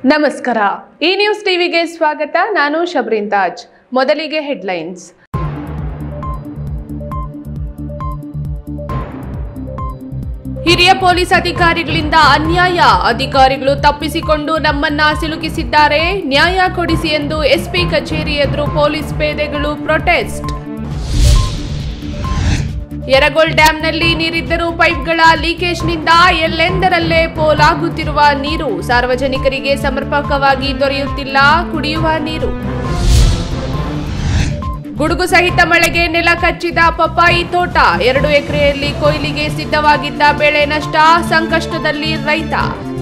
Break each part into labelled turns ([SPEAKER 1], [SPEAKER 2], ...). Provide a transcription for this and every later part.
[SPEAKER 1] ನಮಸ್ಕಾರ. ಈ ನ್ಯೂಸ್ ಟಿವಿಗೆ ಸ್ವಾಗತ. ನಾನು ಶಬ್ರೀನ್ ತಾಜ್. ಮೊದಲಿಗೆ ಹೆಡ್ಲೈನ್ಸ್. ಹಿರಿಯ ಪೊಲೀಸ್ ಅಧಿಕಾರಿಗಳಿಂದ ಅನ್ಯಾಯ. ಅಧಿಕಾರಿಗಳು ತಪ್ಪಿಸಿಕೊಂಡು ನಮ್ಮನ್ನ ಸಿಲುಕಿಸಿದ್ದಾರೆ. ನ್ಯಾಯ ಕೊಡಿಸಿ ಎಂದು ಎಸ್ಪಿ ಕಚೇರಿ ಎದುರು ಪೊಲೀಸ್ ಪೇದೆಗಳು ಪ್ರೊಟೆಸ್ಟ್. ಯರಗೋಳ್ ಡ್ಯಾಂನಲ್ಲಿ ನೀರಿದ್ದರೂ ಪೈಪ್ಗಳ ಲೀಕೇಜ್ನಿಂದ ಎಲ್ಲೆಂದರಲ್ಲೇ ಪೋಲಾಗುತ್ತಿರುವ ನೀರು. ಸಾರ್ವಜನಿಕರಿಗೆ ಸಮರ್ಪಕವಾಗಿ ದೊರೆಯುತ್ತಿಲ್ಲ ಕುಡಿಯುವ ನೀರು. ಗುಡುಗು ಸಹಿತ ಮಳೆಗೆ ನೆಲ ಕಚ್ಚಿದ ಪಪ್ಪಾಯಿ ತೋಟ. 2 ಎಕರೆಯಲ್ಲಿ ಕೊಯ್ಲಿಗೆ ಸಿದ್ಧವಾಗಿದ್ದ ಬೆಳೆ ನಷ್ಟ. ಸಂಕಷ್ಟದಲ್ಲಿ ರೈತ.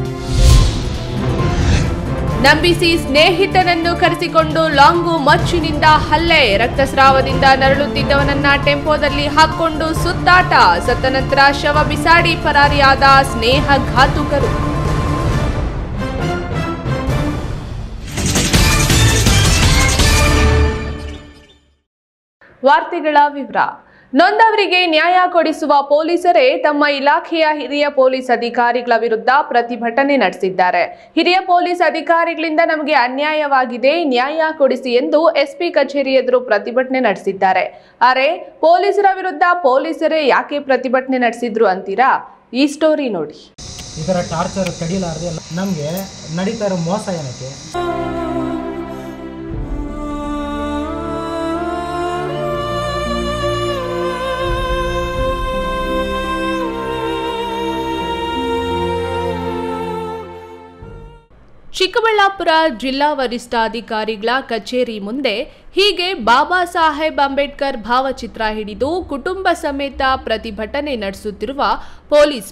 [SPEAKER 1] ನಂಬಿಸಿ ಸ್ನೇಹಿತನನ್ನು ಕರೆಸಿಕೊಂಡು ಲಾಂಗು ಮಚ್ಚಿನಿಂದ ಹಲ್ಲೆ. ರಕ್ತಸ್ರಾವದಿಂದ ನರಳುತ್ತಿದ್ದವನನ್ನ ಟೆಂಪೋದಲ್ಲಿ ಹಾಕೊಂಡು ಸುತ್ತಾಟ. ಸತ್ತ ನಂತರ ಶವ ಬಿಸಾಡಿ ಪರಾರಿಯಾದ ಸ್ನೇಹಘಾತುಕರು. ವಾರ್ತೆಗಳ ವಿವರ. ನೊಂದವರಿಗೆ ನ್ಯಾಯ ಕೊಡಿಸುವ ಪೊಲೀಸರೇ ತಮ್ಮ ಇಲಾಖೆಯ ಹಿರಿಯ ಪೊಲೀಸ್ ಅಧಿಕಾರಿಗಳ ವಿರುದ್ಧ ಪ್ರತಿಭಟನೆ ನಡೆಸಿದ್ದಾರೆ. ಹಿರಿಯ ಪೊಲೀಸ್ ಅಧಿಕಾರಿಗಳಿಂದ ನಮಗೆ ಅನ್ಯಾಯವಾಗಿದೆ, ನ್ಯಾಯ ಕೊಡಿಸಿ ಎಂದು ಎಸ್ಪಿ ಕಚೇರಿ ಎದುರು ಪ್ರತಿಭಟನೆ ನಡೆಸಿದ್ದಾರೆ. ಅರೆ, ಪೊಲೀಸರ ವಿರುದ್ಧ ಪೊಲೀಸರೇ ಯಾಕೆ ಪ್ರತಿಭಟನೆ ನಡೆಸಿದ್ರು ಅಂತೀರಾ? ಈ ಸ್ಟೋರಿ ನೋಡಿ.
[SPEAKER 2] ಇದರ ಟಾರ್ಚರ್ ತಡಿಲಾರದೆ ನಮಗೆ ನಡೀತಾ ಇರೋ ಮೋಸ ಏನಕ್ಕೆ?
[SPEAKER 1] ಚಿಕ್ಕಬಳ್ಳಾಪುರ ಜಿಲ್ಲಾ ವರಿಷ್ಠಾಧಿಕಾರಿಗಳ ಕಚೇರಿ ಮುಂದೆ ಹೀಗೆ ಬಾಬಾ ಸಾಹೇಬ್ ಅಂಬೇಡ್ಕರ್ ಭಾವಚಿತ್ರ ಹಿಡಿದು ಕುಟುಂಬ ಸಮೇತ ಪ್ರತಿಭಟನೆ ನಡೆಸುತ್ತಿರುವ ಪೊಲೀಸ್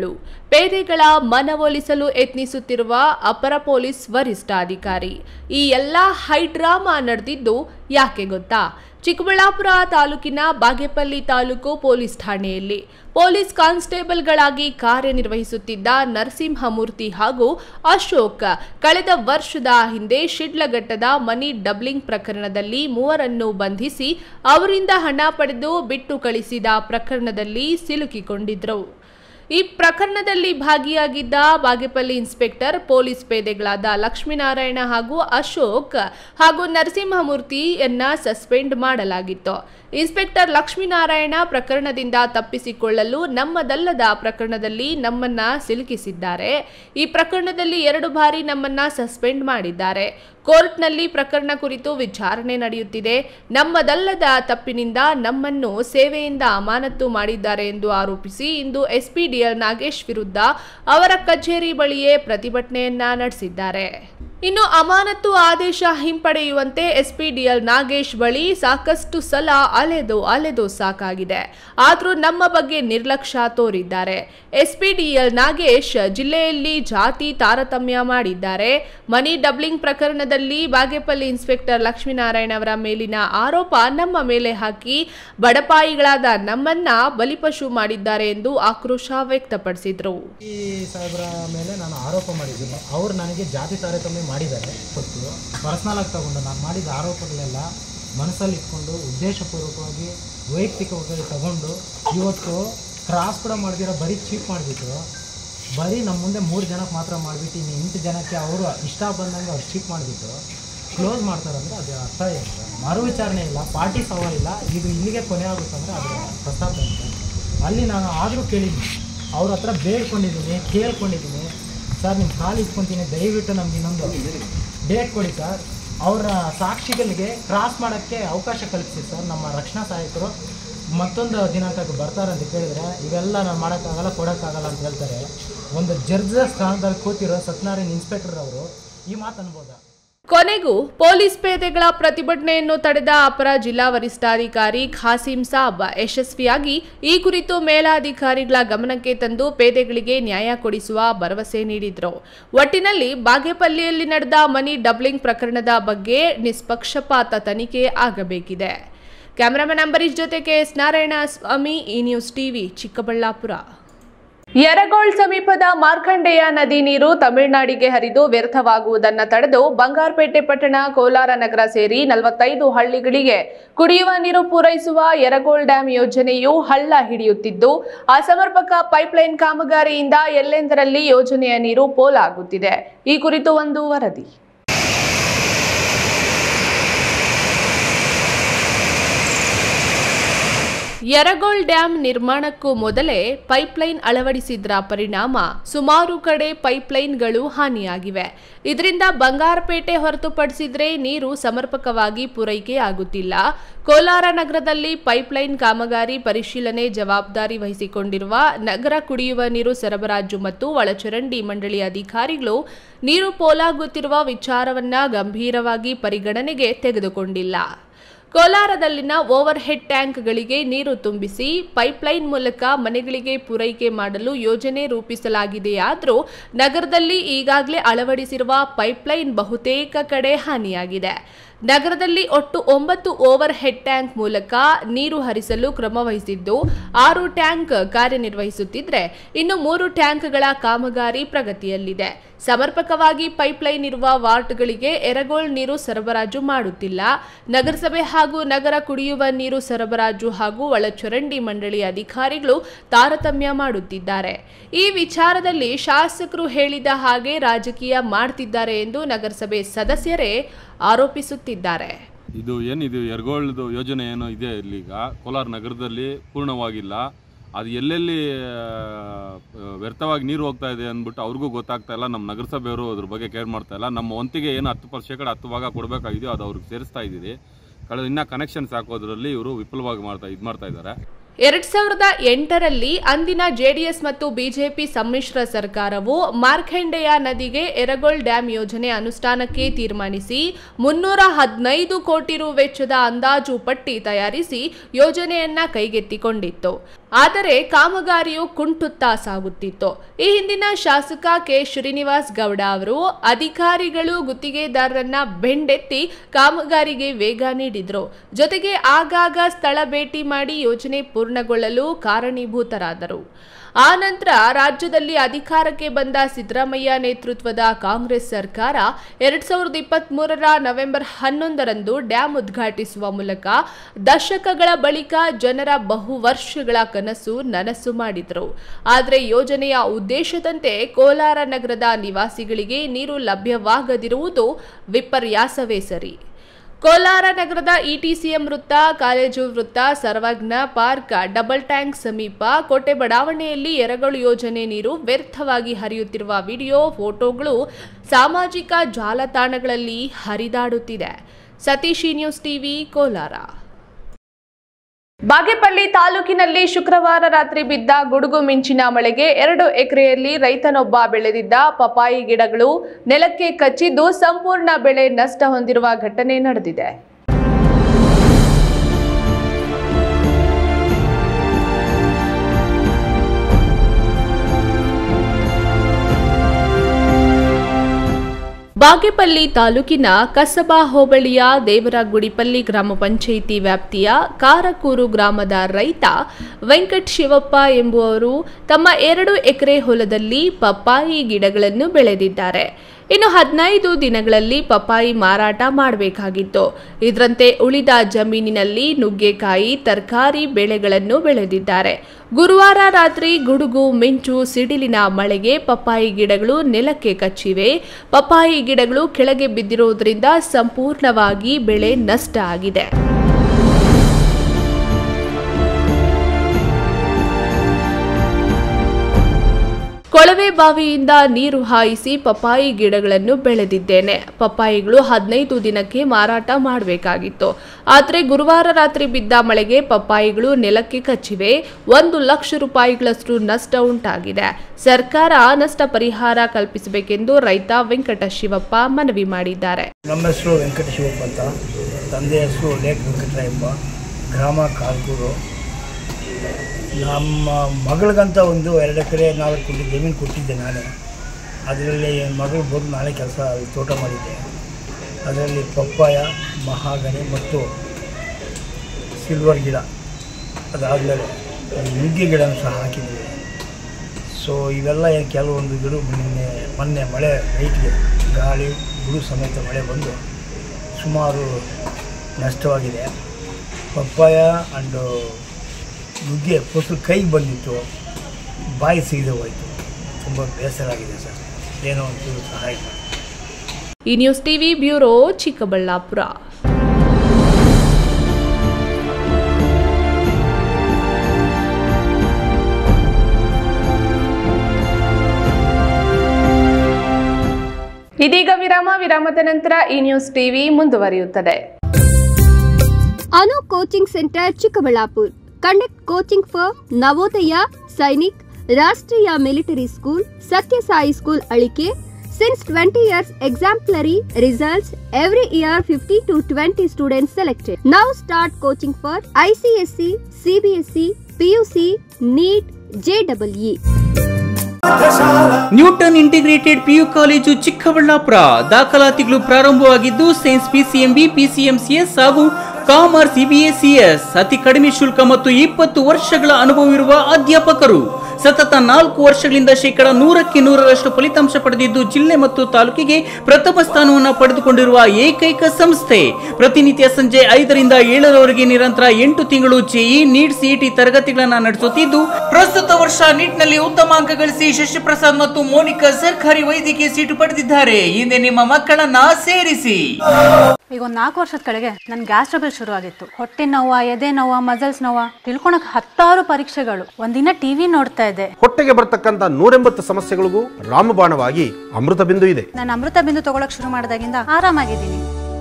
[SPEAKER 1] ಪೇದೆಗಳ ಮನವೊಲಿಸಲು ಯತ್ನಿಸುತ್ತಿರುವ ಅಪರ ಪೊಲೀಸ್ ವರಿಷ್ಠಾಧಿಕಾರಿ. ಈ ಎಲ್ಲ ಹೈಡ್ರಾಮಾ ನಡೆದಿದ್ದು ಯಾಕೆ ಗೊತ್ತಾ? ಚಿಕ್ಕಬಳ್ಳಾಪುರ ತಾಲೂಕಿನ ಬಾಗೇಪಲ್ಲಿ ತಾಲೂಕು ಪೊಲೀಸ್ ಠಾಣೆಯಲ್ಲಿ ಪೊಲೀಸ್ ಕಾನ್ಸ್ಟೇಬಲ್ಗಳಾಗಿ ಕಾರ್ಯನಿರ್ವಹಿಸುತ್ತಿದ್ದ ನರಸಿಂಹಮೂರ್ತಿ ಹಾಗೂ ಅಶೋಕ್ ಕಳೆದ ವರ್ಷದ ಹಿಂದೆ ಶಿಡ್ಲಘಟ್ಟದ ಮನಿ ಡಬ್ಲಿಂಗ್ ಪ್ರಕರಣದಲ್ಲಿ 3ರನ್ನು ಬಂಧಿಸಿ ಅವರಿಂದ ಹಣ ಪಡೆದು ಬಿಟ್ಟು ಕಳಿಸಿದ ಪ್ರಕರಣದಲ್ಲಿ ಸಿಲುಕಿಕೊಂಡಿದ್ದರು. ಈ ಪ್ರಕರಣದಲ್ಲಿ ಭಾಗಿಯಾಗಿದ್ದ ಬಾಗೇಪಲ್ಲಿ ಇನ್ಸ್ಪೆಕ್ಟರ್ ಪೊಲೀಸ್ ಪೇದೆಗಳಾದ ಲಕ್ಷ್ಮೀನಾರಾಯಣ ಹಾಗೂ ಅಶೋಕ್ ಹಾಗೂ ನರಸಿಂಹಮೂರ್ತಿಯನ್ನ ಸಸ್ಪೆಂಡ್ ಮಾಡಲಾಗಿತ್ತು. ಇನ್ಸ್ಪೆಕ್ಟರ್ ಲಕ್ಷ್ಮೀನಾರಾಯಣ ಪ್ರಕರಣದಿಂದ ತಪ್ಪಿಸಿಕೊಳ್ಳಲು ನಮ್ಮದಲ್ಲದ ಪ್ರಕರಣದಲ್ಲಿ ನಮ್ಮನ್ನ ಸಿಲುಕಿಸಿದ್ದಾರೆ. ಈ ಪ್ರಕರಣದಲ್ಲಿ 2 ಬಾರಿ ನಮ್ಮನ್ನ ಸಸ್ಪೆಂಡ್ ಮಾಡಿದ್ದಾರೆ. ಕೋರ್ಟ್ನಲ್ಲಿ ಪ್ರಕರಣ ಕುರಿತು ವಿಚಾರಣೆ ನಡೆಯುತ್ತಿದೆ. ನಮ್ಮದಲ್ಲದ ತಪ್ಪಿನಿಂದ ನಮ್ಮನ್ನು ಸೇವೆಯಿಂದ ಅಮಾನತು ಮಾಡಿದ್ದಾರೆ ಎಂದು ಆರೋಪಿಸಿ ಇಂದು ಎಸ್ಪಿಡಿಎಲ್ ನಾಗೇಶ್ ವಿರುದ್ಧ ಅವರ ಕಚೇರಿ ಬಳಿಯೇ ಪ್ರತಿಭಟನೆಯನ್ನ ನಡೆಸಿದ್ದಾರೆ. ಇನ್ನು ಅಮಾನತು ಆದೇಶ ಹಿಂಪಡೆಯುವಂತೆ ಎಸ್ಪಿಡಿಎಲ್ ನಾಗೇಶ್ ಬಳಿ ಸಾಕಷ್ಟು ಸಲ ಅಲೆದು ಸಾಕಾಗಿದೆ. ಆದರೂ ನಮ್ಮ ಬಗ್ಗೆ ನಿರ್ಲಕ್ಷ್ಯ ತೋರಿದ್ದಾರೆ. ಎಸ್ಪಿಡಿಎಲ್ ನಾಗೇಶ್ ಜಿಲ್ಲೆಯಲ್ಲಿ ಜಾತಿ ತಾರತಮ್ಯ ಮಾಡಿದ್ದಾರೆ. ಮನಿ ಡಬ್ಲಿಂಗ್ ಪ್ರಕರಣದಲ್ಲಿ ಬಾಗೇಪಲ್ಲಿ ಇನ್ಸ್ಪೆಕ್ಟರ್ ಲಕ್ಷ್ಮೀನಾರಾಯಣ ಅವರ ಮೇಲಿನ ಆರೋಪ ನಮ್ಮ ಮೇಲೆ ಹಾಕಿ ಬಡಪಾಯಿಗಳಾದ ನಮ್ಮನ್ನ ಬಲಿಪಶು ಮಾಡಿದ್ದಾರೆ ಎಂದು ಆಕ್ರೋಶ ವ್ಯಕ್ತಪಡಿಸಿದ್ರು.
[SPEAKER 2] ಈ ಸಾಹೇಬ್ರ ಮೇಲೆ ನಾನು ಆರೋಪ ಮಾಡಿದ್ದೀನಿ. ಅವರು ನನಗೆ ಜಾತಿ ತಾರತಮ್ಯ ಮಾಡಿದ್ದಾರೆ. ಗೊತ್ತು, ಪರ್ಸನಲ್ ಆಗಿ ತಗೊಂಡು ನಾನು ಮಾಡಿದ ಆರೋಪಗಳೆಲ್ಲ ಮನಸ್ಸಲ್ಲಿ ಇಟ್ಕೊಂಡು ಉದ್ದೇಶಪೂರ್ವಕವಾಗಿ ವೈಯಕ್ತಿಕವಾಗಿ ತಗೊಂಡು ಇವತ್ತು ಕ್ರಾಸ್ ಕೂಡ ಮಾಡಿದಿರೋ ಬರೀ ಚೀಪ್ ಮಾಡಿಬಿಟ್ಟು ಬರೀ ನಮ್ಮ ಮುಂದೆ 3 ಜನಕ್ಕೆ ಮಾತ್ರ ಮಾಡಿಬಿಟ್ಟು ಇನ್ನು 8 ಜನಕ್ಕೆ ಅವರು ಇಷ್ಟ ಬಂದಂಗೆ ಅವ್ರು ಚೀಪ್ ಮಾಡಿಬಿಟ್ಟು ಕ್ಲೋಸ್ ಮಾಡ್ತಾರಂದರೆ ಅದು ಅರ್ಥ ಏನು? ಮರು ವಿಚಾರಣೆ ಇಲ್ಲ, ಪಾರ್ಟಿ ಸವಾಲಿಲ್ಲ, ಇದು ಇಲ್ಲಿಗೆ ಕೊನೆ ಆಗುತ್ತಂದರೆ ಅದರ ಪ್ರಸ್ತಾಪ ಅಂತ ಅಲ್ಲಿ ನಾನು ಆದರೂ ಕೇಳಿದ್ದೀನಿ. ಅವ್ರ ಹತ್ರ ಬೇಡ್ಕೊಂಡಿದ್ದೀನಿ, ಕೇಳ್ಕೊಂಡಿದ್ದೀನಿ. ಸರ್ ನಿಮ್ಮ ಕಾಲು ಇಟ್ಕೊತೀನಿ, ದಯವಿಟ್ಟು ನಮ್ಗೆ ಇನ್ನೊಂದು ಡೇಟ್ ಕೊಡಿ ಸರ್, ಅವರ ಸಾಕ್ಷಿಗಳಿಗೆ ಕ್ರಾಸ್ ಮಾಡೋಕ್ಕೆ ಅವಕಾಶ ಕಲ್ಪಿಸಿ ಸರ್, ನಮ್ಮ ರಕ್ಷಣಾ ಸಹಾಯಕರು ಮತ್ತೊಂದು ದಿನಾಂಕಕ್ಕೆ ಬರ್ತಾರೆ ಅಂತ ಕೇಳಿದರೆ ಇವೆಲ್ಲ ನಾನು ಮಾಡೋಕ್ಕಾಗಲ್ಲ, ಕೊಡೋಕ್ಕಾಗಲ್ಲ ಅಂತ ಹೇಳ್ತಾರೆ. ಒಂದು ಜಡ್ಜ್ ಸ್ಥಾನದಲ್ಲಿ ಕೂತಿರೋ ಸತ್ಯನಾರಾಯಣ ಇನ್ಸ್ಪೆಕ್ಟರ್ ಅವರು ಈ ಮಾತು ಅನ್ಬೋದಾ?
[SPEAKER 1] ಕೊನೆಗೂ ಪೊಲೀಸ್ ಪೇದೆಗಳ ಪ್ರತಿಭಟನೆಯನ್ನು ತಡೆದ ಅಪರ ಜಿಲ್ಲಾ ವರಿಷ್ಠಾಧಿಕಾರಿ ಖಾಸಿಂ ಸಾಬ್ ಯಶಸ್ವಿಯಾಗಿ ಈ ಕುರಿತು ಮೇಲಾಧಿಕಾರಿಗಳ ಗಮನಕ್ಕೆ ತಂದು ಪೇದೆಗಳಿಗೆ ನ್ಯಾಯ ಕೊಡಿಸುವ ಭರವಸೆ ನೀಡಿದ್ರು. ಒಟ್ಟಿನಲ್ಲಿ ಬಾಗೇಪಲ್ಲಿಯಲ್ಲಿ ನಡೆದ ಮನಿ ಡಬ್ಲಿಂಗ್ ಪ್ರಕರಣದ ಬಗ್ಗೆ ನಿಷ್ಪಕ್ಷಪಾತ ತನಿಖೆ ಆಗಬೇಕಿದೆ. ಕ್ಯಾಮರಾಮನ್ ಅಂಬರೀಶ್ ಜೊತೆ ಕೆಎಸ್ ನಾರಾಯಣ ಸ್ವಾಮಿ, ಈ ನ್ಯೂಸ್ ಟಿವಿ, ಚಿಕ್ಕಬಳ್ಳಾಪುರ. ಯರಗೋಳ್ ಸಮೀಪದ ಮಾರ್ಕಂಡೇಯ ನದಿ ನೀರು ತಮಿಳುನಾಡಿಗೆ ಹರಿದು ವ್ಯರ್ಥವಾಗುವುದನ್ನು ತಡೆದು ಬಂಗಾರಪೇಟೆ ಪಟ್ಟಣ, ಕೋಲಾರ ನಗರ ಸೇರಿ 45 ಹಳ್ಳಿಗಳಿಗೆ ಕುಡಿಯುವ ನೀರು ಪೂರೈಸುವ ಯರಗೋಳ್ ಡ್ಯಾಂ ಯೋಜನೆಯು ಹಳ್ಳ ಹಿಡಿಯುತ್ತಿದ್ದು, ಅಸಮರ್ಪಕ ಪೈಪ್ಲೈನ್ ಕಾಮಗಾರಿಯಿಂದ ಎಲ್ಲೆಂದರಲ್ಲಿ ಯೋಜನೆಯ ನೀರು ಪೋಲಾಗುತ್ತಿದೆ. ಈ ಕುರಿತು ಒಂದು ವರದಿ. ಯರಗೋಳ್ ಡ್ಯಾಂ ನಿರ್ಮಾಣಕ್ಕೂ ಮೊದಲೇ ಪೈಪ್ಲೈನ್ ಅಳವಡಿಸಿದ್ರ ಪರಿಣಾಮ ಸುಮಾರು ಕಡೆ ಪೈಪ್ಲೈನ್ಗಳು ಹಾನಿಯಾಗಿವೆ. ಇದರಿಂದ ಬಂಗಾರಪೇಟೆ ಹೊರತುಪಡಿಸಿದ್ರೆ ನೀರು ಸಮರ್ಪಕವಾಗಿ ಪೂರೈಕೆಯಾಗುತ್ತಿಲ್ಲ. ಕೋಲಾರ ನಗರದಲ್ಲಿ ಪೈಪ್ಲೈನ್ ಕಾಮಗಾರಿ ಪರಿಶೀಲನೆ ಜವಾಬ್ದಾರಿ ವಹಿಸಿಕೊಂಡಿರುವ ನಗರ ಕುಡಿಯುವ ನೀರು ಸರಬರಾಜು ಮತ್ತು ಒಳಚರಂಡಿ ಮಂಡಳಿ ಅಧಿಕಾರಿಗಳು ನೀರು ಪೋಲಾಗುತ್ತಿರುವ ವಿಚಾರವನ್ನ ಗಂಭೀರವಾಗಿ ಪರಿಗಣನೆಗೆ ತೆಗೆದುಕೊಂಡಿಲ್ಲ. ಕೋಲಾರದಲ್ಲಿನ ಓವರ್ ಹೆಡ್ ಟ್ಯಾಂಕ್ಗಳಿಗೆ ನೀರು ತುಂಬಿಸಿ ಪೈಪ್ಲೈನ್ ಮೂಲಕ ಮನೆಗಳಿಗೆ ಪೂರೈಕೆ ಮಾಡಲು ಯೋಜನೆ ರೂಪಿಸಲಾಗಿದೆಯಾದರೂ ನಗರದಲ್ಲಿ ಈಗಾಗಲೇ ಅಳವಡಿಸಿರುವ ಪೈಪ್ಲೈನ್ ಬಹುತೇಕ ಕಡೆ ಹಾನಿಯಾಗಿದೆ. ನಗರದಲ್ಲಿ ಒಟ್ಟು 9 ಓವರ್ ಹೆಡ್ ಟ್ಯಾಂಕ್ ಮೂಲಕ ನೀರು ಹರಿಸಲು ಕ್ರಮ ವಹಿಸಿದ್ದು 6 ಟ್ಯಾಂಕ್ ಕಾರ್ಯನಿರ್ವಹಿಸುತ್ತಿದ್ರೆ ಇನ್ನು 3 ಟ್ಯಾಂಕ್ಗಳ ಕಾಮಗಾರಿ ಪ್ರಗತಿಯಲ್ಲಿದೆ. ಸಮರ್ಪಕವಾಗಿ ಪೈಪ್ಲೈನ್ ಇರುವ ವಾರ್ಡ್ಗಳಿಗೆ ಯರಗೋಳ್ ನೀರು ಸರಬರಾಜು ಮಾಡುತ್ತಿಲ್ಲ. ನಗರಸಭೆ ಹಾಗೂ ನಗರ ಕುಡಿಯುವ ನೀರು ಸರಬರಾಜು ಹಾಗೂ ಒಳಚರಂಡಿ ಮಂಡಳಿ ಅಧಿಕಾರಿಗಳು ತಾರತಮ್ಯ ಮಾಡುತ್ತಿದ್ದಾರೆ. ಈ ವಿಚಾರದಲ್ಲಿ ಶಾಸಕರು ಹೇಳಿದ ಹಾಗೆ ರಾಜಕೀಯ ಮಾಡ್ತಿದ್ದಾರೆ ಎಂದು ನಗರಸಭೆ ಸದಸ್ಯರೇ ಆರೋಪಿಸುತ್ತಿದ್ದಾರೆ.
[SPEAKER 3] ಇದು ಯರಗೋಳ್ದು ಯೋಜನೆ ಏನೋ ಇದೆ ಇಲ್ಲಿಗ ಕೋಲಾರ ನಗರದಲ್ಲಿ ಪೂರ್ಣವಾಗಿಲ್ಲ. ಅದು ಎಲ್ಲೆಲ್ಲಿ ವ್ಯರ್ಥವಾಗಿ ನೀರು ಹೋಗ್ತಾ ಇದೆ ಅಂದ್ಬಿಟ್ಟು ಅವ್ರಿಗೂ ಗೊತ್ತಾಗ್ತಾ ಇಲ್ಲ. ನಮ್ಮ ನಗರಸಭೆಯವರು ಅದ್ರ ಬಗ್ಗೆ ಕೇರ್ ಮಾಡ್ತಾ ಇಲ್ಲ. ನಮ್ಮ ವಂತಿಗೆ ಏನು 10% 10 ಭಾಗ ಕೊಡಬೇಕಾಗಿದೆಯೋ ಅದು ಅವ್ರಿಗೆ ಸೇರಿಸ್ತಾ ಇದ್ದೀರಿ. ಇನ್ನು ಕನೆಕ್ಷನ್ಸ್ ಹಾಕೋದ್ರಲ್ಲಿ ಇವರು ವಿಫಲವಾಗಿ ಮಾಡ್ತಾ ಇದ್ದಾರೆ.
[SPEAKER 1] 2008ರಲ್ಲಿ ಅಂದಿನ ಜೆಡಿಎಸ್ ಮತ್ತು ಬಿಜೆಪಿ ಸಮ್ಮಿಶ್ರ ಸರ್ಕಾರವು ಮಾರ್ಕಂಡೇಯ ನದಿಗೆ ಯರಗೋಳ್ ಡ್ಯಾಂ ಯೋಜನೆ ಅನುಷ್ಠಾನಕ್ಕೆ ತೀರ್ಮಾನಿಸಿ 315 ಕೋಟಿ ರು ವೆಚ್ಚದ ಅಂದಾಜು ಪಟ್ಟಿ ತಯಾರಿಸಿ ಯೋಜನೆಯನ್ನ ಕೈಗೆತ್ತಿಕೊಂಡಿತ್ತು. ಆದರೆ ಕಾಮಗಾರಿಯು ಕುಂಟುತ್ತಾ ಸಾಗುತ್ತಿತ್ತು. ಈ ಹಿಂದಿನ ಶಾಸಕ ಕೆ ಶ್ರೀನಿವಾಸ್ ಗೌಡ ಅವರು ಅಧಿಕಾರಿಗಳು ಗುತ್ತಿಗೆದಾರರನ್ನ ಬೆಂಡೆತ್ತಿ ಕಾಮಗಾರಿಗೆ ವೇಗ ನೀಡಿದ್ರು. ಜೊತೆಗೆ ಆಗಾಗ ಸ್ಥಳ ಭೇಟಿ ಮಾಡಿ ಯೋಜನೆ ಪೂರ್ಣಗೊಳ್ಳಲು ಕಾರಣೀಭೂತರಾದರು. ಆ ನಂತರ ರಾಜ್ಯದಲ್ಲಿ ಅಧಿಕಾರಕ್ಕೆ ಬಂದ ಸಿದ್ದರಾಮಯ್ಯ ನೇತೃತ್ವದ ಕಾಂಗ್ರೆಸ್ ಸರ್ಕಾರ 2023ರ ನವೆಂಬರ್ 11ರಂದು ಡ್ಯಾಂ ಉದ್ಘಾಟಿಸುವ ಮೂಲಕ ದಶಕಗಳ ಬಳಿಕ ಜನರ ಬಹುವರ್ಷಗಳ ಕನಸು ನನಸು ಮಾಡಿದರು. ಆದರೆ ಯೋಜನೆಯ ಉದ್ದೇಶದಂತೆ ಕೋಲಾರ ನಗರದ ನಿವಾಸಿಗಳಿಗೆ ನೀರು ಲಭ್ಯವಾಗದಿರುವುದು ವಿಪರ್ಯಾಸವೇ ಸರಿ. ಕೋಲಾರ ನಗರದ ಇಟಿಸಿಎಂ ವೃತ್ತ, ಕಾಲೇಜು ವೃತ್ತ, ಸರ್ವಜ್ಞ ಪಾರ್ಕ್, ಡಬಲ್ ಟ್ಯಾಂಕ್ ಸಮೀಪ ಕೋಟೆ ಬಡಾವಣೆಯಲ್ಲಿ ಯರಗೋಳ್ ಯೋಜನೆ ನೀರು ವ್ಯರ್ಥವಾಗಿ ಹರಿಯುತ್ತಿರುವ ವಿಡಿಯೋ, ಫೋಟೋಗಳು ಸಾಮಾಜಿಕ ಜಾಲತಾಣಗಳಲ್ಲಿ ಹರಿದಾಡುತ್ತಿದೆ. Satish, news TV, Kolar. ಬಾಗೇಪಲ್ಲಿ ತಾಲೂಕಿನಲ್ಲಿ ಶುಕ್ರವಾರ ರಾತ್ರಿ ಬಿದ್ದ ಗುಡುಗು ಮಿಂಚಿನ ಮಳೆಗೆ 2 ಎಕರೆಯಲ್ಲಿ ರೈತನೊಬ್ಬ ಬೆಳೆದಿದ್ದ ಪಪಾಯಿ ಗಿಡಗಳು ನೆಲಕ್ಕೆ ಕಚ್ಚಿದ್ದು ಸಂಪೂರ್ಣ ಬೆಳೆ ನಷ್ಟ ಹೊಂದಿರುವ ಘಟನೆ ನಡೆದಿದೆ. ಬಾಗೇಪಲ್ಲಿ ತಾಲೂಕಿನ ಕಸಬಾ ಹೋಬಳಿಯ ದೇವರಗುಡಿಪಲ್ಲಿ ಗ್ರಾಮ ಪಂಚಾಯಿತಿ ವ್ಯಾಪ್ತಿಯ ಕಾರಕೂರು ಗ್ರಾಮದ ರೈತ ವೆಂಕಟ್ ಶಿವಪ್ಪ ಎಂಬುವರು ತಮ್ಮ 2 ಎಕರೆ ಹೊಲದಲ್ಲಿ ಪಪ್ಪಾಯಿ ಗಿಡಗಳನ್ನು ಬೆಳೆದಿದ್ದಾರೆ. ಇನ್ನು 15 ದಿನಗಳಲ್ಲಿ ಪಪ್ಪಾಯಿ ಮಾರಾಟ ಮಾಡಬೇಕಾಗಿತ್ತು. ಇದರಂತೆ ಉಳಿದ ಜಮೀನಿನಲ್ಲಿ ನುಗ್ಗೆಕಾಯಿ, ತರಕಾರಿ ಬೆಳೆಗಳನ್ನು ಬೆಳೆದಿದ್ದಾರೆ. ಗುರುವಾರ ರಾತ್ರಿ ಗುಡುಗು, ಮಿಂಚು, ಸಿಡಿಲಿನ ಮಳೆಗೆ ಪಪ್ಪಾಯಿ ಗಿಡಗಳು ನೆಲಕ್ಕೆ ಕಚ್ಚಿವೆ. ಪಪ್ಪಾಯಿ ಗಿಡಗಳು ಕೆಳಗೆ ಬಿದ್ದಿರುವುದರಿಂದ ಸಂಪೂರ್ಣವಾಗಿ ಬೆಳೆ ನಷ್ಟ ಆಗಿದೆ. ಕೊಳವೆ ಬಾವಿಯಿಂದ ನೀರು ಹಾಯಿಸಿ ಪಪ್ಪಾಯಿ ಗಿಡಗಳನ್ನು ಬೆಳೆದಿದ್ದೇನೆ. ಪಪ್ಪಾಯಿಗಳು 15 ದಿನಕ್ಕೆ ಮಾರಾಟ ಮಾಡಬೇಕಾಗಿತ್ತು. ಆದರೆ ಗುರುವಾರ ರಾತ್ರಿ ಬಿದ್ದ ಮಳೆಗೆ ಪಪ್ಪಾಯಿಗಳು ನೆಲಕ್ಕೆ ಕಚ್ಚಿವೆ. 1 ಲಕ್ಷ ರೂಪಾಯಿಗಳಷ್ಟು ನಷ್ಟ ಉಂಟಾಗಿದೆ. ಸರ್ಕಾರ ನಷ್ಟ ಪರಿಹಾರ ಕಲ್ಪಿಸಬೇಕೆಂದು ರೈತ ವೆಂಕಟ ಶಿವಪ್ಪ ಮನವಿ ಮಾಡಿದ್ದಾರೆ.
[SPEAKER 4] ನಮ್ಮ ಹೆಸರು ವೆಂಕಟ ಶಿವಪ್ಪ ಅಂತ, ತಂದೆ ಹೆಸರು ಲೇಖ ವೆಂಕಟರಾಯಪ್ಪ, ಗ್ರಾಮ ಕಾಲ್ಕೂರು. ನಮ್ಮ ಮಗಳಿಗಂತ 2 ಎಕರೆ 4 ಗುಂಟೆ ಜಮೀನು ಕೊಟ್ಟಿದ್ದೆ ನಾನೇ. ಅದರಲ್ಲಿ ಮಗಳು ಬಂದು ನಾಳೆ ಕೆಲಸ ತೋಟ ಮಾಡಿದ್ದೆ. ಅದರಲ್ಲಿ ಪಪ್ಪಾಯ, ಮಹಾಗನಿ ಮತ್ತು ಸಿಲ್ವರ್ ಗಿಡ, ಅದಾದಮೇಲೆ ನುಗ್ಗೆ ಗಿಡನೂ ಸಹ ಹಾಕಿದ್ವಿ. ಸೊ ಇವೆಲ್ಲ ಕೆಲವೊಂದು ಗಿಡ ಮೊನ್ನೆ ಮಳೆ ನೈಟ್ಗೆ ಗಾಳಿ ಗುಡು ಸಮೇತ ಮಳೆ ಬಂದು ಸುಮಾರು ನಷ್ಟವಾಗಿದೆ. ಪಪ್ಪಾಯ ಆ್ಯಂಡ್ ನುಗ್ಗೆ ಫಸಲು ಕೈಗೆ ಬಂದಿತ್ತು, ಬಾಯಿ ಸಿಗದೆ ಹೋಯಿತು. ತುಂಬ ಬೇಸರ ಆಗಿದೆ ಸರ್, ಏನೋ ಒಂಚೂರು ಸಹಾಯ ಮಾಡಿ.
[SPEAKER 1] ಈ ನ್ಯೂಸ್ ಟಿವಿ ಬ್ಯೂರೋ, ಚಿಕ್ಕಬಳ್ಳಾಪುರ. ಇದೀಗ ವಿರಾಮದ ನಂತರ ಈ ನ್ಯೂಸ್ ಟಿವಿ ಮುಂದುವರಿಯುತ್ತದೆ.
[SPEAKER 5] Anu coaching centre Chikkaballapur conduct coaching for Navodaya, Sainik, Rashtriya military school, Satyasai school Alike. Since 20 years, exemplary results. Every year 15 to 20 students selected. Now start coaching for ICSC, CBSE, PUC, NEET, JEE.
[SPEAKER 6] Newton integrated PU college Chikkaballapur. ದಾಖಲಾತಿಗಳು ಪ್ರಾರಂಭವಾಗಿದ್ದು science PCMB, PCMCS ಹಾಗೂ commerce CBSES. ಅತಿ ಕಡಿಮೆ ಶುಲ್ಕ ಮತ್ತು 20 ವರ್ಷಗಳ ಅನುಭವವಿರುವ ಅಧ್ಯಾಪಕರು. ಸತತ 4 ವರ್ಷಗಳಿಂದ 100% ಫಲಿತಾಂಶ ಪಡೆದಿದ್ದು ಜಿಲ್ಲೆ ಮತ್ತು ತಾಲೂಕಿಗೆ ಪ್ರಥಮ ಸ್ಥಾನವನ್ನು ಪಡೆದುಕೊಂಡಿರುವ ಏಕೈಕ ಸಂಸ್ಥೆ. ಪ್ರತಿನಿತ್ಯ ಸಂಜೆ 5 ರಿಂದ 7 ನಿರಂತರ 8 ತಿಂಗಳು JEE, NEET, CET ತರಗತಿಗಳನ್ನು ನಡೆಸುತ್ತಿದ್ದು ಪ್ರಸ್ತುತ ವರ್ಷ ನೀಟ್ನಲ್ಲಿ ಉತ್ತಮ ಅಂಕ ಗಳಿಸಿ ಶಶಿಪ್ರಸಾದ್ ಮತ್ತು ಮೋನಿಕಾ ಸರ್ಕಾರಿ ವೈದ್ಯಕೀಯ ಸೀಟು ಪಡೆದಿದ್ದಾರೆ. ಹಿಂದೆ ನಿಮ್ಮ ಮಕ್ಕಳನ್ನ ಸೇರಿಸಿ.
[SPEAKER 7] ಈಗ ಒಂದು 4 ವರ್ಷದ ಕೆಳಗೆ ನನ್ನ ಗ್ಯಾಸ್ ಟ್ರಬಲ್ ಶುರು ಆಗಿತ್ತು. ಹೊಟ್ಟೆ ನೋವು, ಎದೆ ನೋವು, ಮಸಲ್ಸ್ ನೋವು, ತಿಳ್ಕೊಳಕ್ 10 ಪರೀಕ್ಷೆಗಳು. ಒಂದಿನ ಟಿವಿ ನೋಡ್ತಾ ಇದ್ದೆ.
[SPEAKER 8] ಹೊಟ್ಟೆಗೆ ಬರ್ತಕ್ಕಂಥ 180 ಸಮಸ್ಯೆಗಳಿಗೂ ರಾಮಬಾಣವಾಗಿ ಅಮೃತ ಬಿಂದು ಇದೆ.
[SPEAKER 7] ನಾನು ಅಮೃತ ಬಿಂದು ತಗೊಳಕ್ ಶುರು ಮಾಡಿದಾಗಿಂದ ಆರಾಮಾಗಿದ್ದೀನಿ.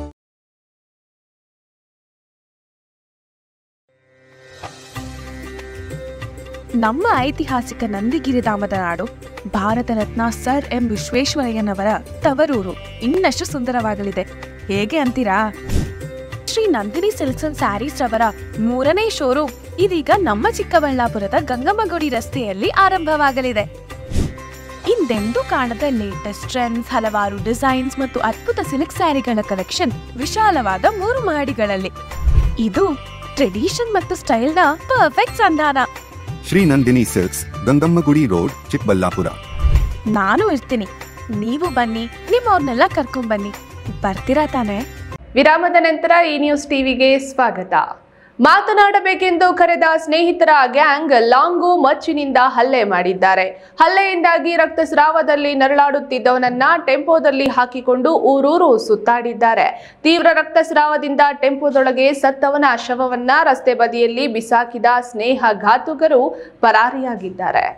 [SPEAKER 9] ನಮ್ಮ ಐತಿಹಾಸಿಕ ನಂದಿಗಿರಿಧಾಮದ ನಾಡು, ಭಾರತ ರತ್ನ ಸರ್ ಎಂ ವಿಶ್ವೇಶ್ವರಯ್ಯನವರ ತವರೂರು ಇನ್ನಷ್ಟು ಸುಂದರವಾಗಲಿದೆ. ಹೇಗೆ ಅಂತೀರಾ? Shri Nandini silks and sarees ರವರ 3ನೇ ಶೋರೂಮ್ ಇದೀಗ ನಮ್ಮ ಚಿಕ್ಕಬಳ್ಳಾಪುರದ ಗಂಗಮ್ಮಗುಡಿ ರಸ್ತೆಯಲ್ಲಿ ಆರಂಭವಾಗಲಿದೆ. ಹಿಂದೆಂದೂ ಕಾಣದ ಲೇಟೆಸ್ಟ್ ಟ್ರೆಂಡ್ಸ್, ಹಲವಾರು ಡಿಸೈನ್ಸ್ ಮತ್ತು ಅದ್ಭುತ ಸಿಲ್ಕ್ ಸ್ಯಾರಿಗಳ ಕಲೆಕ್ಷನ್ ವಿಶಾಲವಾದ 3 ಮಹಡಿಗಳಲ್ಲಿ. ಇದು ಟ್ರೆಡಿಷನ್ ಮತ್ತು ಸ್ಟೈಲ್ನ ಪರ್ಫೆಕ್ಟ್ ಸಂಧಾನ.
[SPEAKER 10] Shri Nandini silks, Gangammagudi road, Chikkaballapur.
[SPEAKER 9] ನಾನು ಇರ್ತೀನಿ, ನೀವು ಬನ್ನಿ, ನಿಮ್ಮವ್ರನ್ನೆಲ್ಲ ಕರ್ಕೊಂಡ್ ಬನ್ನಿ. ಬರ್ತೀರಾ ತಾನೆ?
[SPEAKER 1] ವಿರಾಮದ ನಂತರ ಈ ನ್ಯೂಸ್ ಟಿವಿಗೆ ಸ್ವಾಗತ. ಮಾತನಾಡಬೇಕೆಂದು ಕರೆದ ಸ್ನೇಹಿತರ ಗ್ಯಾಂಗ್ ಲಾಂಗು ಮಚ್ಚಿನಿಂದ ಹಲ್ಲೆ ಮಾಡಿದ್ದಾರೆ. ಹಲ್ಲೆಯಿಂದಾಗಿ ರಕ್ತಸ್ರಾವದಲ್ಲಿ ನರಳಾಡುತ್ತಿದ್ದವನನ್ನ ಟೆಂಪೋದಲ್ಲಿ ಹಾಕಿಕೊಂಡು ಊರೂರು ಸುತ್ತಾಡಿದ್ದಾರೆ. ತೀವ್ರ ರಕ್ತಸ್ರಾವದಿಂದ ಟೆಂಪೋದೊಳಗೆ ಸತ್ತವನ ಶವವನ್ನ ರಸ್ತೆ ಬದಿಯಲ್ಲಿ ಬಿಸಾಕಿದ ಸ್ನೇಹ ಘಾತುಕರು ಪರಾರಿಯಾಗಿದ್ದಾರೆ.